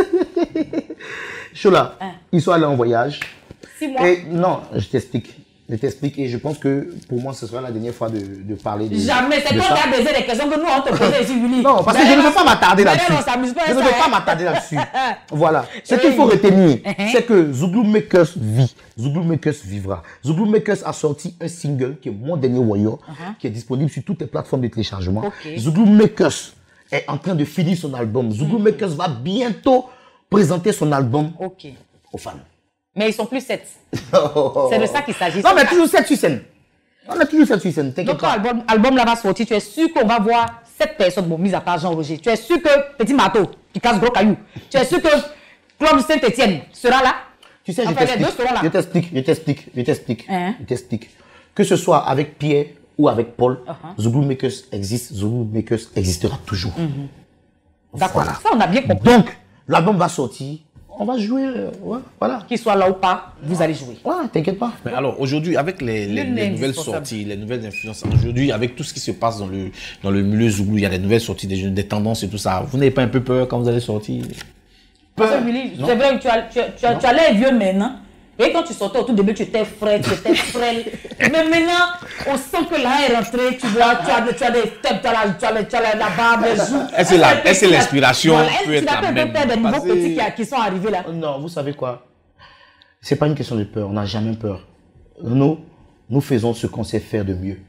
Chola, ils sont allés en voyage. 6 mois. Et non, je t'explique. Je t'explique et je pense que pour moi, ce sera la dernière fois de parler de Jamais. C'est de toi ça. qui as baisé les questions que nous, on te posait ici, Willy. Non, parce que je ne veux pas m'attarder là-dessus. on s'amuse pas à Je ne ça, veux pas hein. m'attarder là-dessus. Voilà. Ce qu'il faut retenir, Uh-huh. c'est que Zouglou Makers vit. Zouglou Makers vivra. Zouglou Makers a sorti un single qui est Mon Dernier Warrior, qui est disponible sur toutes les plateformes de téléchargement. Ok. Zouglou Makers est en train de finir son album. Zouglou Makers va bientôt présenter son album Ok. aux fans. Mais ils sont plus 7. C'est de ça qu'il s'agit. Non, mais toujours 7 sur scène. On a toujours 7 sur scène, t'inquiète Donc, quand pas. l'album là va sortir, tu es sûr qu'on va voir 7 personnes, bon, mis à part Jean Roger. Tu es sûr que Petit Marteau, qui casse gros caillou. Tu es sûr que Claude Saint-Etienne sera là. Tu sais, Enfin, les deux seront là. je t'explique. Hein? Je t'explique. Que ce soit avec Pierre ou avec Paul, Zouglou Makers existe, Zouglou Makers existera toujours. D'accord. Voilà. Ça, on a bien compris. Donc, l'album va sortir, on va jouer, ouais, voilà. Qu'il soit là ou pas, vous allez jouer. Ouais, t'inquiète pas. Mais alors, aujourd'hui, avec les nouvelles indispensable. sorties, les nouvelles influences, aujourd'hui, avec tout ce qui se passe dans le milieu Zouglou, il y a des nouvelles sorties, des tendances et tout ça. Vous n'avez pas un peu peur quand vous allez sortir? Parce que, Willy, c'est vrai que tu as l'air vieux maintenant. Et quand tu sortais au tout début, tu étais frais, tu étais frêle. Mais maintenant, on sent que là est rentré, tu vois, tu as des têtes, tu as la barbe, les joues. Est-ce que l'inspiration peut être la Tu même? n'as pas peur des nouveaux Parce que- petits qui sont arrivés là. Non, vous savez quoi? C'est pas une question de peur, on n'a jamais peur. Nous faisons ce qu'on sait faire de mieux.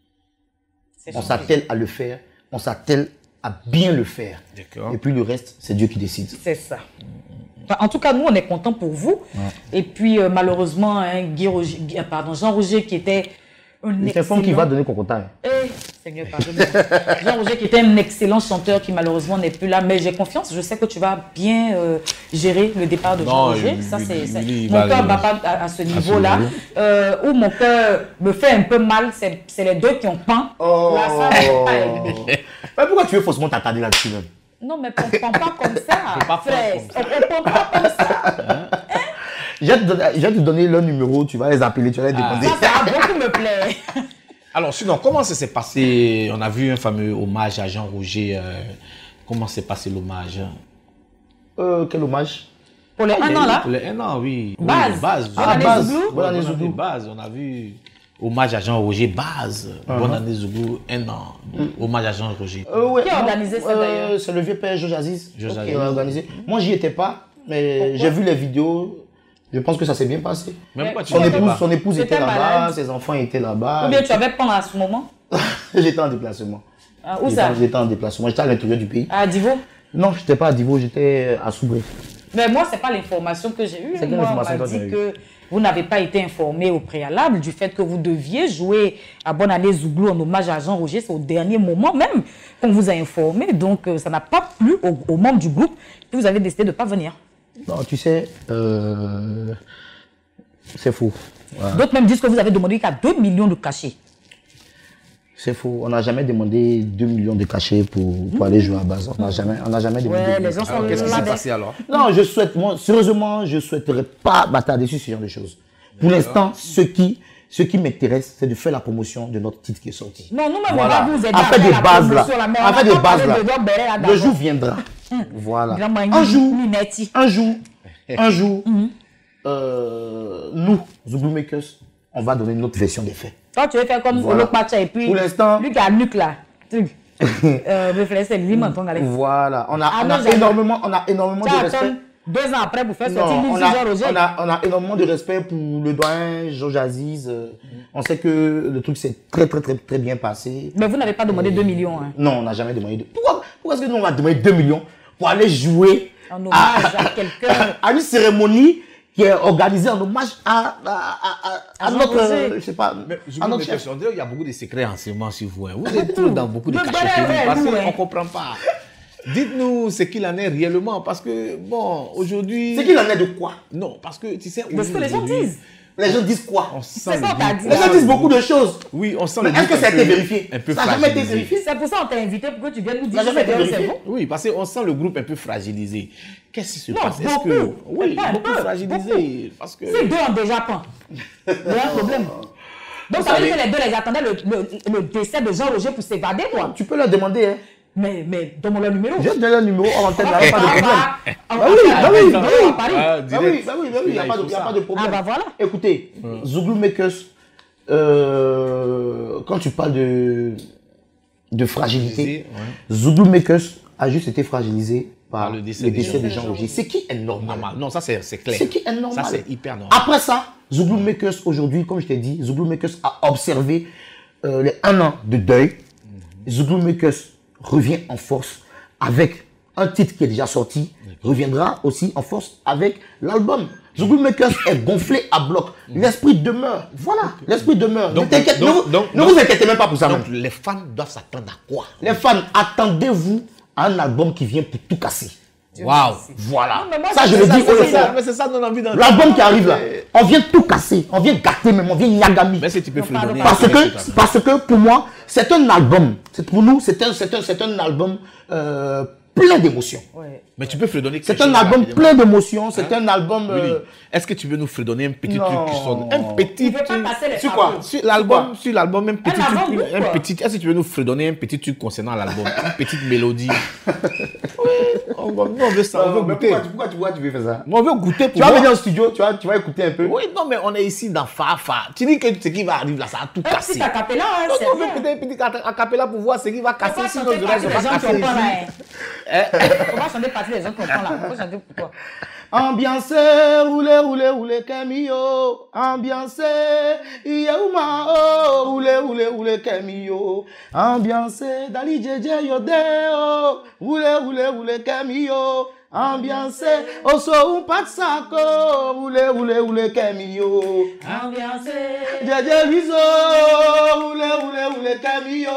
On s'attelle à le faire, on s'attelle à bien le faire. D'accord. Et puis le reste, c'est Dieu qui décide. C'est ça. Enfin, en tout cas, nous, on est contents pour vous. Et puis, malheureusement, hein, Jean Roger qui était un C'est un fond qui va donner Cocotin. Seigneur, pardonne-moi. Jean Roger qui était un excellent chanteur qui malheureusement n'est plus là. Mais j'ai confiance, je sais que tu vas bien gérer le départ de Jean Non, Roger. il- Ça, il- c'est il mon va cœur aller- bat pas à ce niveau-là. Où mon cœur me fait un peu mal, c'est les deux qui ont peint. Là, ça, Mais pourquoi tu veux faussement t'attarder là-dessus même? non, mais on ne prend pas comme ça, pas frère. faire On ne prend pas comme ça. Je vais te donner leur numéro, tu vas les appeler, tu vas les demander. Ça va beaucoup me plaire. Alors, sinon, comment ça s'est passé? On a vu un fameux hommage à Jean Roger. Comment s'est passé l'hommage? Quel hommage? Pour les 1 an là, Pour les 1 an, oui. Base. Oui, Base. Bonne année, Base. Zouglou. Bonne année, Bonne année, Zouglou. Base. On a vu hommage à Jean Roger, Base. Bonne année, Zouglou, 1 an. Hommage à Jean Roger. Ouais, Qui a organisé ça, d'ailleurs? C'est le vieux père Georges Aziz Georges qui Aziz. a organisé. Moi, j'y étais pas, mais j'ai vu les vidéos. Je pense que ça s'est bien passé. Même pourquoi tu Son n'étais épouse, pas? son épouse C'était était là-bas, malade. ses enfants étaient là-bas. Ou bien tu avais peint à ce moment? J'étais en déplacement. Ah, où ça? J'étais en déplacement. J'étais à l'intérieur du pays. À Divo? Non, je n'étais pas à Divo, j'étais à Soubré. Mais moi, ce n'est pas l'information que j'ai eue. C'est quelle Moi, on information m'a que tu as dit eue? que vous n'avez pas été informé au préalable du fait que vous deviez jouer à Bonne année Zouglou en hommage à Jean Roger. C'est au dernier moment même qu'on vous a informé. Donc, ça n'a pas plu aux membres du groupe. Puis vous avez décidé de ne pas venir. Non, tu sais, c'est faux. Voilà. D'autres même disent que vous avez demandé qu'à 2 millions de cachets. C'est faux. On n'a jamais demandé 2 millions de cachets pour aller jouer à base. On n'a jamais demandé. Ouais, 2 les millions. gens sont Alors, qu'est-ce qui là. s'est passé alors? Non, moi, sérieusement, je ne souhaiterais pas m'attarder sur ce genre de choses. Pour l'instant, ce qui m'intéresse, c'est de faire la promotion de notre titre qui est sorti. Non, nous-mêmes, Voilà. on va vous aider En fait, faire des la bases là. promotion, mais on En va fait, des pas bases parler là. de Bob Beret, là, Le d'abord. jour viendra. Voilà. Grand Mani, Un jour, Minetti. nous, Zouglou Makers, on va donner notre version des faits. Toi, tu veux faire comme Voilà. Olo Pacha et puis. Pour l'instant- Lui qui a nuque là. Truc. C'est lui, mon ton, allez. Voilà. On a non, j'avais- énormément Tu de respect. attends 2 ans après pour faire sortir Non, lui, on Jean Roger. a énormément de respect pour le doyen Georges Aziz. On sait que le truc s'est très bien passé. Mais vous n'avez pas demandé 2 millions. Hein. Non, on n'a jamais demandé. Pourquoi est-ce que nous on va demander 2 millions pour aller jouer En hommage à quelqu'un. à une cérémonie qui est organisé en hommage à notre, je sais pas, à notre chef. Il y a beaucoup de secrets en ce moment sur vous. Vous êtes tous dans beaucoup de cachotteries parce qu'on ne comprend pas. Dites-nous ce qu'il en est réellement parce que, bon, aujourd'hui... Ce qu'il en est de quoi? Non, parce que, tu sais... De ce que les gens disent. Les gens disent quoi? C'est ça qu'a dit. Les gens disent beaucoup de choses. Oui, on sent mais est-ce que ça a été vérifié? Ça n'a jamais été vérifié. C'est pour ça qu'on t'a invité pour que tu viennes nous dire ça n'a jamais été vérifié. Oui, parce qu'on sent le groupe un peu fragilisé. Qu'est-ce qui se passe? Beaucoup. Oui, beaucoup fragilisé. Parce que... Ces deux ont déjà peint. Il y a un problème. Donc ça veut dire que les deux, ils attendaient le décès de Jean-Roger pour s'évader, quoi. Tu peux leur demander, hein. Mais donne-moi leur numéro. Je donne leur numéro en antenne, il n'y a pas de problème. Il n'y a pas de problème. Ah bah voilà. Écoutez, Zouglou Makers, quand tu parles de fragilité, Zouglou Makers a juste été fragilisé par le décès de Jean-Roger. C'est qui est normal. Non, ça c'est clair. C'est qui est normal. Ça c'est hyper normal. Après ça, Zouglou Makers aujourd'hui, comme je t'ai dit, Zouglou Makers a observé les 1 an de deuil. Zouglou Makers revient en force avec un titre qui est déjà sorti, reviendra aussi en force avec l'album. Zouglou Makers est gonflé à bloc. L'esprit demeure. Voilà, l'esprit demeure. Ne vous inquiétez même pas pour ça. Donc les fans doivent s'attendre à quoi? Les fans, attendez-vous à un album qui vient pour tout casser. Waouh, voilà. Ça, je le dis haut et fort. Mais c'est ça nos envies dans l'album qui arrive là. On vient tout casser, on vient gâter même, on vient nyagami. Mais si tu peux fredonner. Parce que pour moi, c'est un album. Pour nous, c'est un album plein d'émotions. Ouais. Mais tu peux fredonner. C'est un album plein d'émotions. C'est un album. Est-ce que tu veux nous fredonner un petit truc qui sonne? Un petit truc. Sur quoi? Sur l'album, un petit truc. Est-ce que tu veux nous fredonner un petit truc concernant l'album? Une petite mélodie. Oui, on veut ça. On veut goûter. Pourquoi tu veux faire ça? On veut goûter. Tu vas venir au studio, tu vas écouter un peu. Oui, non, mais on est ici dans Fafa. Tu dis que ce qui va arriver là, ça a tout cassé. Un petit acapella, on veut écouter un petit acapella pour voir ce qui va casser. Sinon, les oreilles ne vont pas casser ici. Comment chanter partie des gens qui comprennent là? Pourquoi chanter pour toi? Ambiance, roulez, camio. Ambiance, yaouma, roulez, camio. Ambiance, dali jeje yodeo. Roulez, camio. Ambiance, oso un patsako. Roulez, camio. Ambiance, jeje lizo. Roulez, camio.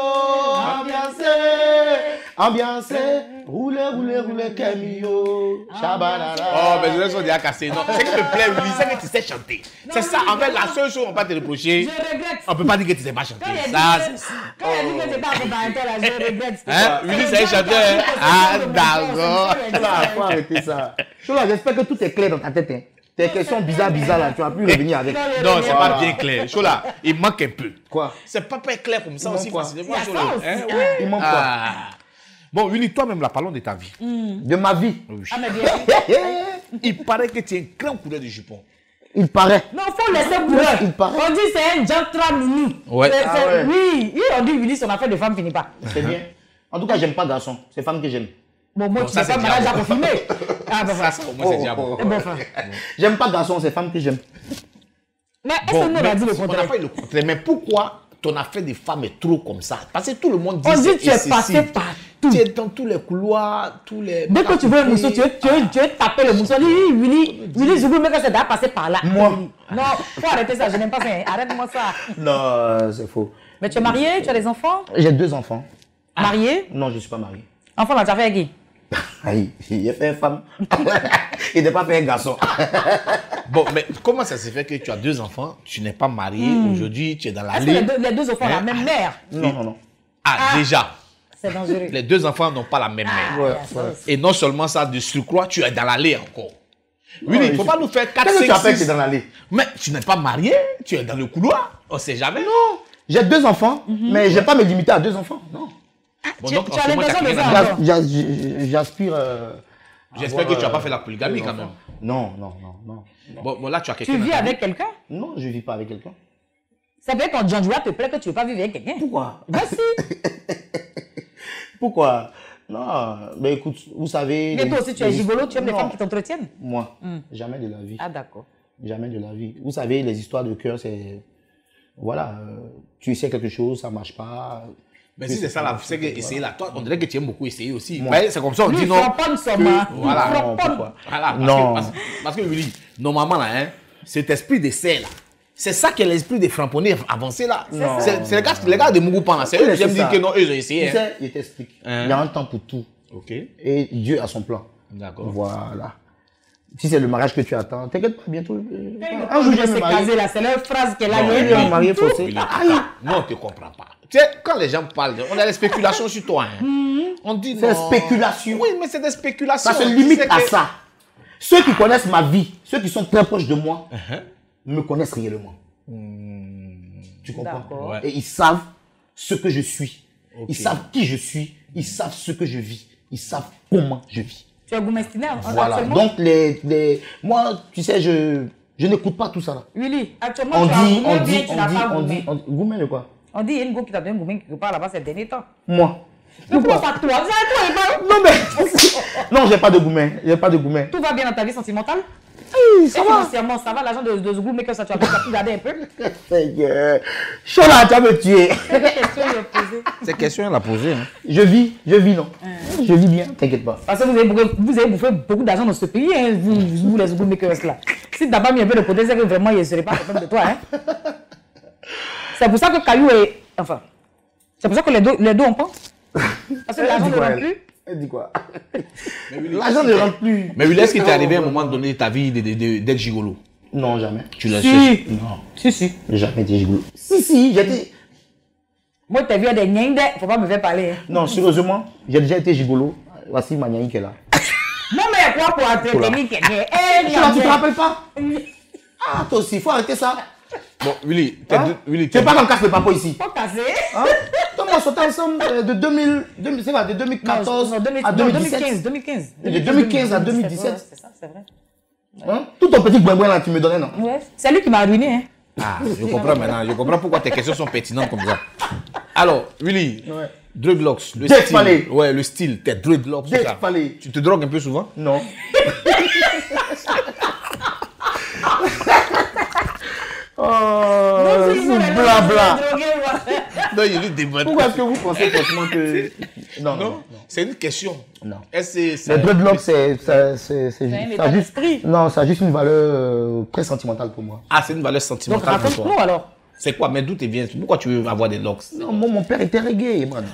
Ambiance, roulez, camio. Shabanana. Oh, mais je laisse déjà cassé. Non, c'est qui me plaît, oui, c'est que tu sais chanter. C'est ça, en fait, la seule chose qu'on va te reprocher. Je regrette. On peut pas dire que tu sais pas chanter. Quand il a dit que tu n'es pas accompagnateur là, je regrette. Hein? Willy, c'est un chanteur. Ah, d'accord. Faut arrêter ça. Chola, j'espère que tout est clair dans ta tête. Hein. Tes questions bizarres là, tu vas plus revenir avec. Non, c'est pas bien clair. Chola, il manque un peu. Quoi? C'est pas clair comme ça aussi facilement. Il manque quoi? Bon, Willy, toi-même, là, parlons de ta vie. De ma vie. Oui. Ah, mais bien. Il paraît que tu es un grand couleur de jupon. Il paraît. Non, il faut laisser couleur. Il paraît. On dit c'est un Jantra Mini. Ouais. Oui, on dit Willy, son affaire de femme finit pas. C'est bien. En tout cas, j'aime pas garçon. C'est femme que j'aime. Bon, moi, tu n'es pas malade à confirmer. Ah, ben voilà. Moi, c'est diable. J'aime pas garçon, c'est femme que j'aime. Mais est-ce que nous, on a dit le contraire? On n'a pas eu le contraire. Mais pourquoi ton affaire de femme est trop comme ça? Parce que tout le monde dit on dit que tu es passé partout. Tu es dans tous les couloirs, tous les... Dès que tu veux un mousseau, tu veux taper le mousseau. Willy Zouglou Makers, c'est déjà passé par là. Moi. Non, faut arrêter ça, je n'aime pas ça. Arrête-moi ça. Non, c'est faux. Mais tu es marié, tu as des enfants? J'ai 2 enfants. Marié? Non, je ne suis pas marié. Enfant, là, tu as fait qui? Aïe, il a fait une femme. Il n'a pas fait un garçon. Bon, mais comment ça se fait que tu as 2 enfants, tu n'es pas marié, aujourd'hui tu es dans la Est-ce que les deux enfants ont la même mère? Non. Ah, déjà. C'est dangereux. Les 2 enfants n'ont pas la même mère. Ouais. Et non seulement ça, de surcroît, tu es dans l'allée encore. Oui, il ne faut pas nous faire 4, 5, 6. Qu'est-ce que tu appelles que tu es dans l'allée? Mais tu n'es pas marié, tu es dans le couloir, on ne sait jamais. Non, j'ai 2 enfants, mais je ne vais pas me limiter à 2 enfants. Non. Bon, Tu donc, as l'impression de ça? J'aspire. J'espère que tu n'as pas fait la polygamie quand même. Non. Bon, là, tu as quelqu'un. Tu vis avec quelqu'un? Non, je ne vis pas avec quelqu'un. Ça veut dire quand John Joua te plaît que tu ne veux pas vivre avec quelqu'un? Pourquoi? Voici. Pourquoi? Non, mais écoute, vous savez... Mais toi aussi, tu es gigolo, tu aimes les femmes qui t'entretiennent? Moi, jamais de la vie. Ah, d'accord. Jamais de la vie. Vous savez, les histoires de cœur, c'est... Voilà, tu essaies quelque chose, ça ne marche pas. Mais si c'est ça, là, c'est que essayer là. Toi, on dirait que tu aimes beaucoup essayer aussi. Moi. Ouais, c'est comme ça, on dit non. Voilà. Voilà. Non. Parce que Willy, normalement, là, hein, cet esprit d'essai, là, c'est ça qui est l'esprit des frapponnés avancés, là. C'est les gars de Mougoupan, là. C'est eux qui aiment dire que non, eux, ils ont essayé. Tu sais, il t'explique. Il y a un temps pour tout. Ok. Et Dieu a son plan. D'accord. Voilà. Si c'est le mariage que tu attends, t'inquiète pas, bientôt. Un jour, je vais me marier. C'est leur phrase qu'elle a Il est marié faussé. Willy, nous, on ne te comprend pas. Tu sais, quand les gens parlent, on a des spéculations sur toi. Hein. On dit non. C'est spéculation. Oui, mais c'est des spéculations. Ça se limite à ça. Ceux qui connaissent ma vie, ceux qui sont très proches de moi, me connaissent réellement. Tu comprends? Ouais. Et ils savent ce que je suis. Ok. Ils savent qui je suis. Ils savent ce que je vis. Ils savent comment je vis. Tu es goumestiné Voilà. actuellement? Donc, moi, tu sais, je n'écoute pas tout ça là. Willy, actuellement, On tu as dit, goumé, bien, tu n'as pas goumé. Goumé de quoi? On dit, il y a une go qui t'a bien goumé quelque part là-bas ces derniers temps. Moi. Mais pourquoi pas toi? Vous avez toi, Non, mais. Non, j'ai pas de goumé. J'ai pas de goumé. tout va bien dans ta vie sentimentale? Oui, ça Et va. financièrement, ça va, l'argent de ce goût, mais que ça, tu as pu garder un peu. Chola, tu vas me tuer. Quelle question il a posée? Cette question, elle a posée. Hein. Je vis, non. Je vis bien, t'inquiète pas. Parce que vous avez bouffé beaucoup d'argent dans ce pays, hein, vous les gourmakers là. Si tu n'as pas mis un peu de côté, c'est que vraiment, il ne serait pas capable de toi. Hein. C'est pour ça que Caillou est. Enfin. C'est pour ça que les deux on pense. Parce que l'argent ne rentre plus. Elle dit quoi? L'argent ne rentre plus. Mais Willy, est-ce qu'il t'est arrivé à un moment donné de ta vie d'être gigolo? Non, jamais. Tu l'as Si. Non. Si. J'ai jamais été gigolo. Si, j'étais. Moi, tu as vu des nyingdes, faut pas me faire parler. Hein. Non, sérieusement, j'ai déjà été gigolo. Voici ma nyingue qui est là. Non, mais quoi pour entretenir quelqu'un? Eh, Tu te rappelles pas? Ah, toi aussi, il faut arrêter ça. Bon, Willy, C'est pas comme casse le papa ici. Faut casser. Hein? Donc, on sautait ensemble de 2014 à 2017. 2015. De 2015 à 2017. C'est ça, c'est vrai. Hein? Tout ton petit boin là, tu me donnais, non? Ouais. C'est lui qui m'a ruiné. Hein. Ah, je comprends maintenant. Je comprends pourquoi tes questions sont pertinentes comme ça. Alors, Willy, Ouais. dreadlocks, le Jeff style. Palais. Ouais, le style, tes dreadlocks. tout Jeff ça. Palais. Tu te drogues un peu souvent? Non. Oh, c'est blabla. Non, il est débattu. Pourquoi est-ce que vous pensez forcément que... Non, Non, c'est une question. Non. C'est Les dreadlocks, c'est un juste... état d'esprit. Non, ça a juste une valeur très sentimentale pour moi. Ah, c'est une valeur Donc sentimentale pour raconte-nous toi. alors. C'est quoi? Mais d'où tu viens? Pourquoi tu veux avoir des locks? Non, moi, mon père était reggae, man.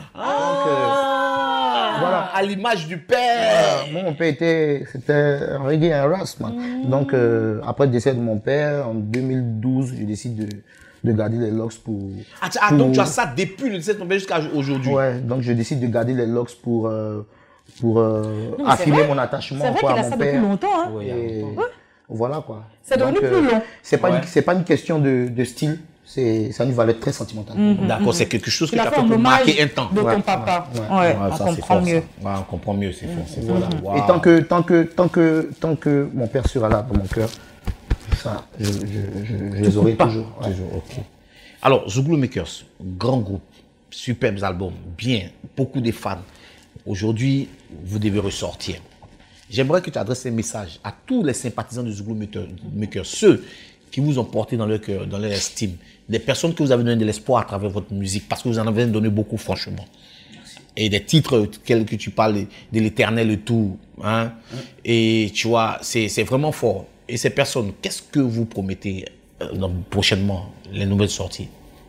Voilà. À l'image du père. Moi, mon père c'était un reggae, un ras, man. Donc, après le décès de mon père, en 2012, je décide de garder les locks pour... Donc tu as ça depuis le 17 novembre jusqu'à aujourd'hui. Ouais, donc je décide de garder les locks pour mais affirmer c'est vrai. mon attachement C'est vrai quoi, qu'il à a mon ça père. depuis longtemps. Hein. Et voilà quoi. C'est devenu Donc, plus long. C'est pas, Ouais. c'est pas une question de style, c'est une valeur très sentimentale. D'accord, c'est quelque chose que Il tu a as fait fait un pour hommage marquer un temps. de Ouais. ton papa. Ouais. Ouais, Ouais, on ça, c'est comprend fort, mieux. ça. Ouais, on comprend mieux, c'est fort. C'est fort. Et tant que mon père sera là dans mon cœur, ça, je les aurai toujours. Ouais. Toujours, ok. Alors, Zouglou Makers, grand groupe, superbes albums, bien, beaucoup de fans. Aujourd'hui, vous devez ressortir. J'aimerais que tu adresses un message à tous les sympathisants de Zouglou Makers, ceux qui vous ont porté dans leur cœur, dans leur estime, des personnes que vous avez donné de l'espoir à travers votre musique, parce que vous en avez donné beaucoup, franchement. Et des titres tels que tu parles de l'éternel et tout, hein. Et tu vois, c'est vraiment fort. Et ces personnes, qu'est-ce que vous promettez prochainement, les nouvelles sorties?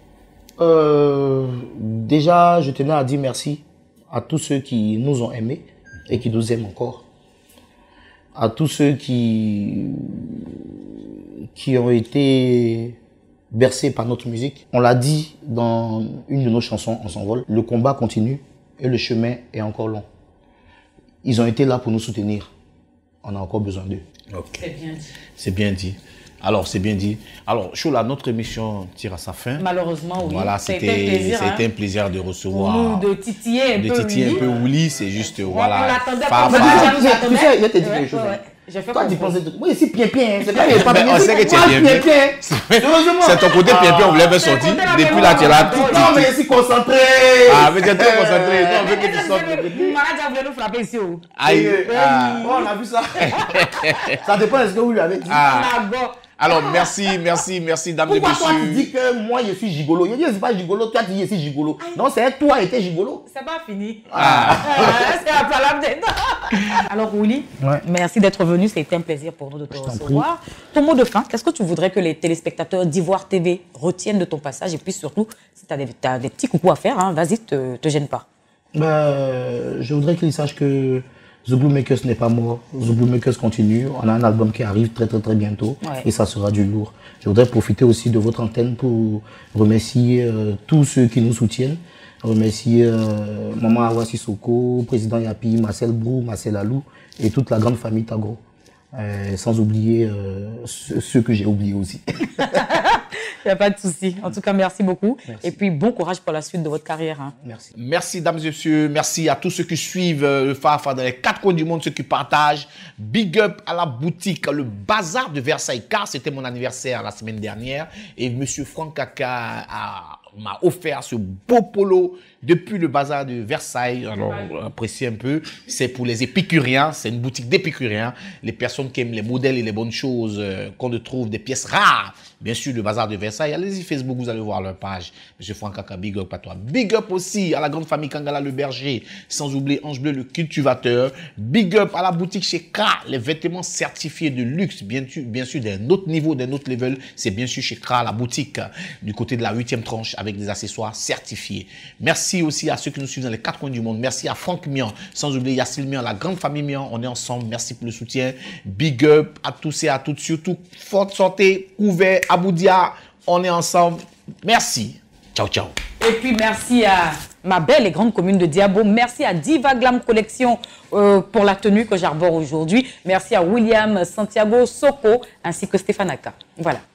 Déjà, je tenais à dire merci à tous ceux qui nous ont aimés et qui nous aiment encore. À tous ceux qui ont été bercés par notre musique. On l'a dit dans une de nos chansons, On s'envole, le combat continue et le chemin est encore long. Ils ont été là pour nous soutenir. On a encore besoin d'eux. Ok. C'est bien dit. C'est bien dit. Alors, c'est bien dit. Alors, Chola, notre émission tire à sa fin. Malheureusement, oui. Voilà, c'était un plaisir de recevoir. Pour nous, de titiller un peu. De titiller un Willy. peu Willy, c'est juste, On voilà. l'attendait Fa- comme fa- ça. Tu sais, je t'ai dit quelque chose. Ouais. J'ai fait Toi, tu comprendre. pensais... Moi, ici, Pien-Pien. C'est pas pas Mais on sait que tu es Pien-Pien. C'est ton côté Pien-Pien, on voulait faire sortir. côté là, Depuis là, tu es là. Non, mais ici, concentré. Ah, mais tu es trop concentré. Non, on veut que tu sortes. Le manager voulait nous frapper ici. Aïe. Ah. Oh, on a vu ça. Ça dépend de ce que vous lui avez dit. Ah. Nago. Alors, merci, dames et Pourquoi toi tu messieurs. dis que moi je suis gigolo? Je dis je suis pas gigolo, toi tu dis je suis gigolo. Non, c'est toi qui étais gigolo. C'est pas fini. C'est un palabre dedans. Alors, Willy, merci d'être venu. C'était un plaisir pour nous de te recevoir. Ton mot de fin, qu'est-ce que tu voudrais que les téléspectateurs d'Ivoire TV retiennent de ton passage? Et puis surtout, si tu as des petits coucous à faire, hein, vas-y, te gêne pas. Je voudrais qu'ils sachent que The Blue Makers n'est pas mort. The Blue Makers continue. On a un album qui arrive très bientôt et ça sera du lourd. Je voudrais profiter aussi de votre antenne pour remercier tous ceux qui nous soutiennent. Remercier Maman Awa Sissoko, Président Yapi, Marcel Brou, Marcel Alou et toute la grande famille Tagro. Sans oublier ceux que j'ai oubliés aussi. Il n'y a pas de souci. En tout cas, merci beaucoup. Merci. Et puis, bon courage pour la suite de votre carrière. Hein. Merci. Merci, dames et messieurs. Merci à tous ceux qui suivent le Fafa dans les 4 coins du monde, ceux qui partagent. Big up à la boutique, le bazar de Versailles, car c'était mon anniversaire la semaine dernière. Et monsieur Franck Kaka m'a offert ce beau polo depuis le bazar de Versailles. Alors, appréciez un peu. C'est pour les épicuriens. C'est une boutique d'épicuriens. Les personnes qui aiment les modèles et les bonnes choses, qu'on trouve des pièces rares. Bien sûr, le bazar de Versailles. Allez-y, Facebook, vous allez voir leur page. Monsieur Franck Kaka, big up à toi. Big up aussi à la grande famille Kangala le berger. Sans oublier Ange Bleu, le cultivateur. Big up à la boutique chez Kra, les vêtements certifiés de luxe. Bien sûr, d'un autre niveau, d'un autre level. C'est bien sûr chez Kra, la boutique du côté de la 8e tranche avec des accessoires certifiés. Merci aussi à ceux qui nous suivent dans les 4 coins du monde. Merci à Franck Mian. Sans oublier Yacine Mian, la grande famille Mian. On est ensemble. Merci pour le soutien. Big up à tous et à toutes. Surtout, forte santé, ouvert, Aboudia. On est ensemble. Merci. Ciao, ciao. Et puis, merci à ma belle et grande commune de Diabo. Merci à Diva Glam Collection pour la tenue que j'arbore aujourd'hui. Merci à William Santiago Soko ainsi que Stéphane Aka. Voilà.